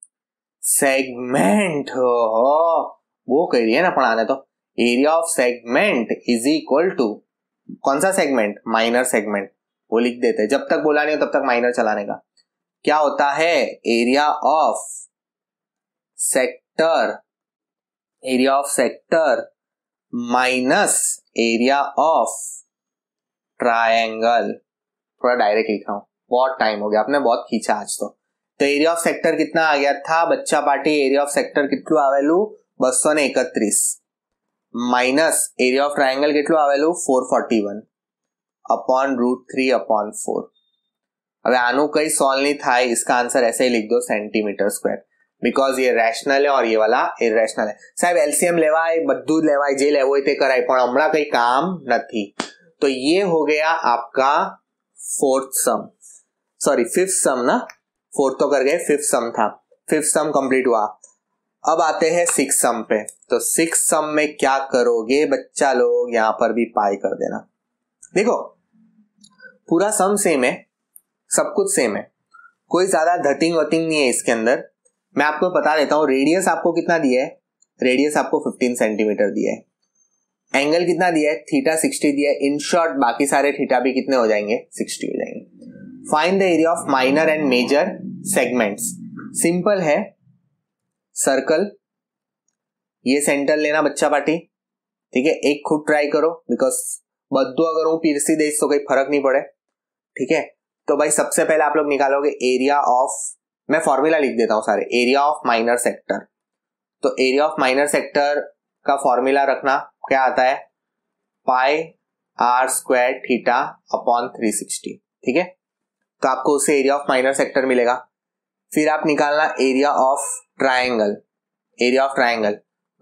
सेगमेंट हो वो कह रही है ना पढ़ाने, तो area of segment is equal to कौन सा सेगमेंट, माइनर सेगमेंट, वो लिख देते हैं, जब तक बोला नहीं हो तब तक माइनर चलाने का। क्या होता है, area of sector, area of sector minus area of triangle. थोड़ा डायरेक्ट लिखा हूं, बहुत टाइम हो गया, आपने बहुत खींचा आज तो। तो एरिया ऑफ सेक्टर कितना आ गया था बच्चा पार्टी, एरिया ऑफ सेक्टर कितलू आवेलू, बसो ने एकत्रीस, माइनस एरिया ऑफ ट्रायंगल कितलू आवेलू, four forty one upon root three upon four. હવે આનું કઈ સોલ્વ नहीं था, इसका आंसर ऐसे ही लिख दो सेंटीमीटर स्क्वायर, बिकॉज ये रैशनल है और ये वाला इरेशनल है। साहब एलसीएम लेवाय, बद्दू लेवाय, जे लेवो ते कराय, पण हमણાં कई काम નથી। तो ये हो गया आपका fourth sum, sorry fifth sum ना, फोर्थ तो कर गए, फिफ्थ सम था, फिफ्थ सम कंप्लीट हुआ। अब आते हैं सिक्स सम पे। तो सिक्स सम में क्या करोगे बच्चा लोग, यहां पर भी पाई कर देना। देखो पूरा सम सेम है, सब कुछ सेम है, कोई ज्यादा धतिंग वतिंग नहीं है इसके अंदर। मैं आपको बता देता हूं, रेडियस आपको कितना दिया है, रेडियस आपको फिफ्टीन सेंटीमीटर दिया है, एंगल कितना दिया है, थीटा सिक्सटी दिया है। इन शॉर्ट बाकी सारे थीटा भी कितने हो जाएंगे, सिक्सटी हो जाएंगे। Find the area of minor and major segments. Simple है, सर्कल, ये सेंटर लेना बच्चा पार्टी, ठीक है, एक खुद ट्राई करो, बिकॉज बद्दू अगर हूं पीरसी देश तो कोई फर्क नहीं पड़े, ठीक है। तो भाई सबसे पहले आप लोग निकालोगे एरिया ऑफ, मैं फॉर्मूला लिख देता हूं सारे, एरिया ऑफ माइनर सेक्टर। तो एरिया ऑफ माइनर सेक्टर का फॉर्मूला रखना क्या आता है, pi are square theta upon three sixty, ठीक है। तो आपको उससे एरिया ऑफ माइनर सेक्टर मिलेगा। फिर आप निकालना area of triangle, area of triangle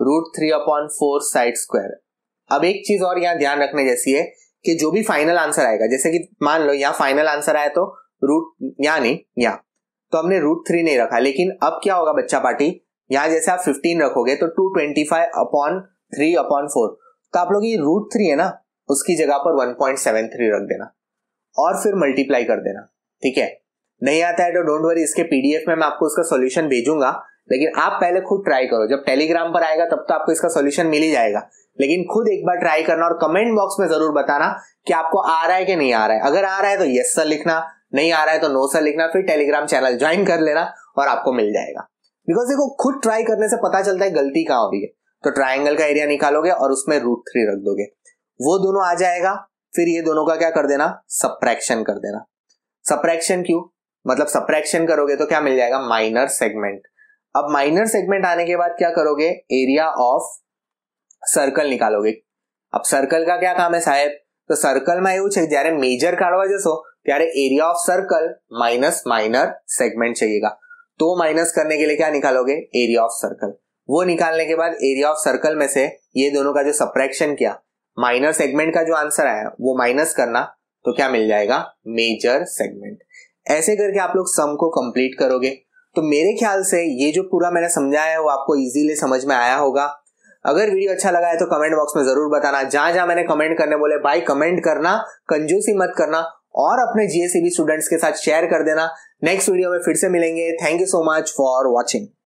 root three upon four side square. अब एक चीज और यहाँ ध्यान रखने जैसी है कि जो भी फाइनल आंसर आएगा, जैसे कि मान लो यहाँ फाइनल आंसर आया तो रूट यहाँ नहीं यहाँ, तो हमने रूट थ्री नहीं रखा, लेकिन अब क्या होगा बच्चा पार्टी, यहाँ जैसे आप फिफ्टीन रखोगे तो two twenty five upon three upon four, तो आप लोग ये रूट थ्री है ना उसकी जगह पर वन पॉइंट सेवन थ्री रख देना और फिर मल्टीप्लाई कर देना, ठीक है। नहीं आता है तो डोंट वरी, इसके पीडीएफ में मैं आपको इसका सॉल्यूशन भेजूंगा, लेकिन आप पहले खुद ट्राई करो। जब टेलीग्राम पर आएगा तब तो आपको इसका सॉल्यूशन मिल ही जाएगा, लेकिन खुद एक बार ट्राई करना और कमेंट बॉक्स में जरूर बताना कि आपको आ रहा है कि नहीं आ रहा है। अगर आ रहा है तो यस सर लिखना, नहीं आ रहा है तो नो सर लिखना, फिर टेलीग्राम चैनल ज्वाइन कर लेना और आपको मिल जाएगा। बिकॉज देखो खुद ट्राई करने से पता चलता है गलती कहां हो रही है। तो ट्राइंगल का एरिया निकालोगे और उसमें रूट थ्री रख दोगे, वो दोनों आ जाएगा, फिर ये दोनों का क्या कर देना, सब्ट्रैक्शन कर देना। सब्ट्रैक्शन क्यों, मतलब सब्ट्रैक्शन करोगे तो क्या मिल जाएगा, माइनर सेगमेंट। अब माइनर सेगमेंट आने के बाद क्या करोगे, एरिया ऑफ सर्कल निकालोगे। अब सर्कल का क्या काम है साहेब, तो सर्कल में એવું છે જ્યારે મેજર કાઢવા જશો ત્યારે area of circle minus minor segment चाहिएगा, तो माइनस करने के लिए क्या निकालोगे, एरिया ऑफ सर्कल। वो निकालने के बाद एरिया ऑफ सर्कल में से ये दोनों का जो सब्ट्रैक्शन किया, माइनर सेगमेंट का जो आंसर आया वो माइनस करना, तो क्या मिल जाएगा, मेजर सेगमेंट। ऐसे करके आप लोग सम को कंप्लीट करोगे। तो मेरे ख्याल से ये जो पूरा मैंने समझाया है वो आपको इजीली समझ में आया होगा। अगर वीडियो अच्छा लगा है तो कमेंट बॉक्स में जरूर बताना। जहां जहां मैंने कमेंट करने बोले भाई कमेंट करना, कंजूसी मत करना, और अपने जीएसईबी स्टूडेंट्स के साथ शेयर कर देना। नेक्स्ट वीडियो में फिर से मिलेंगे। Thank you so much for watching.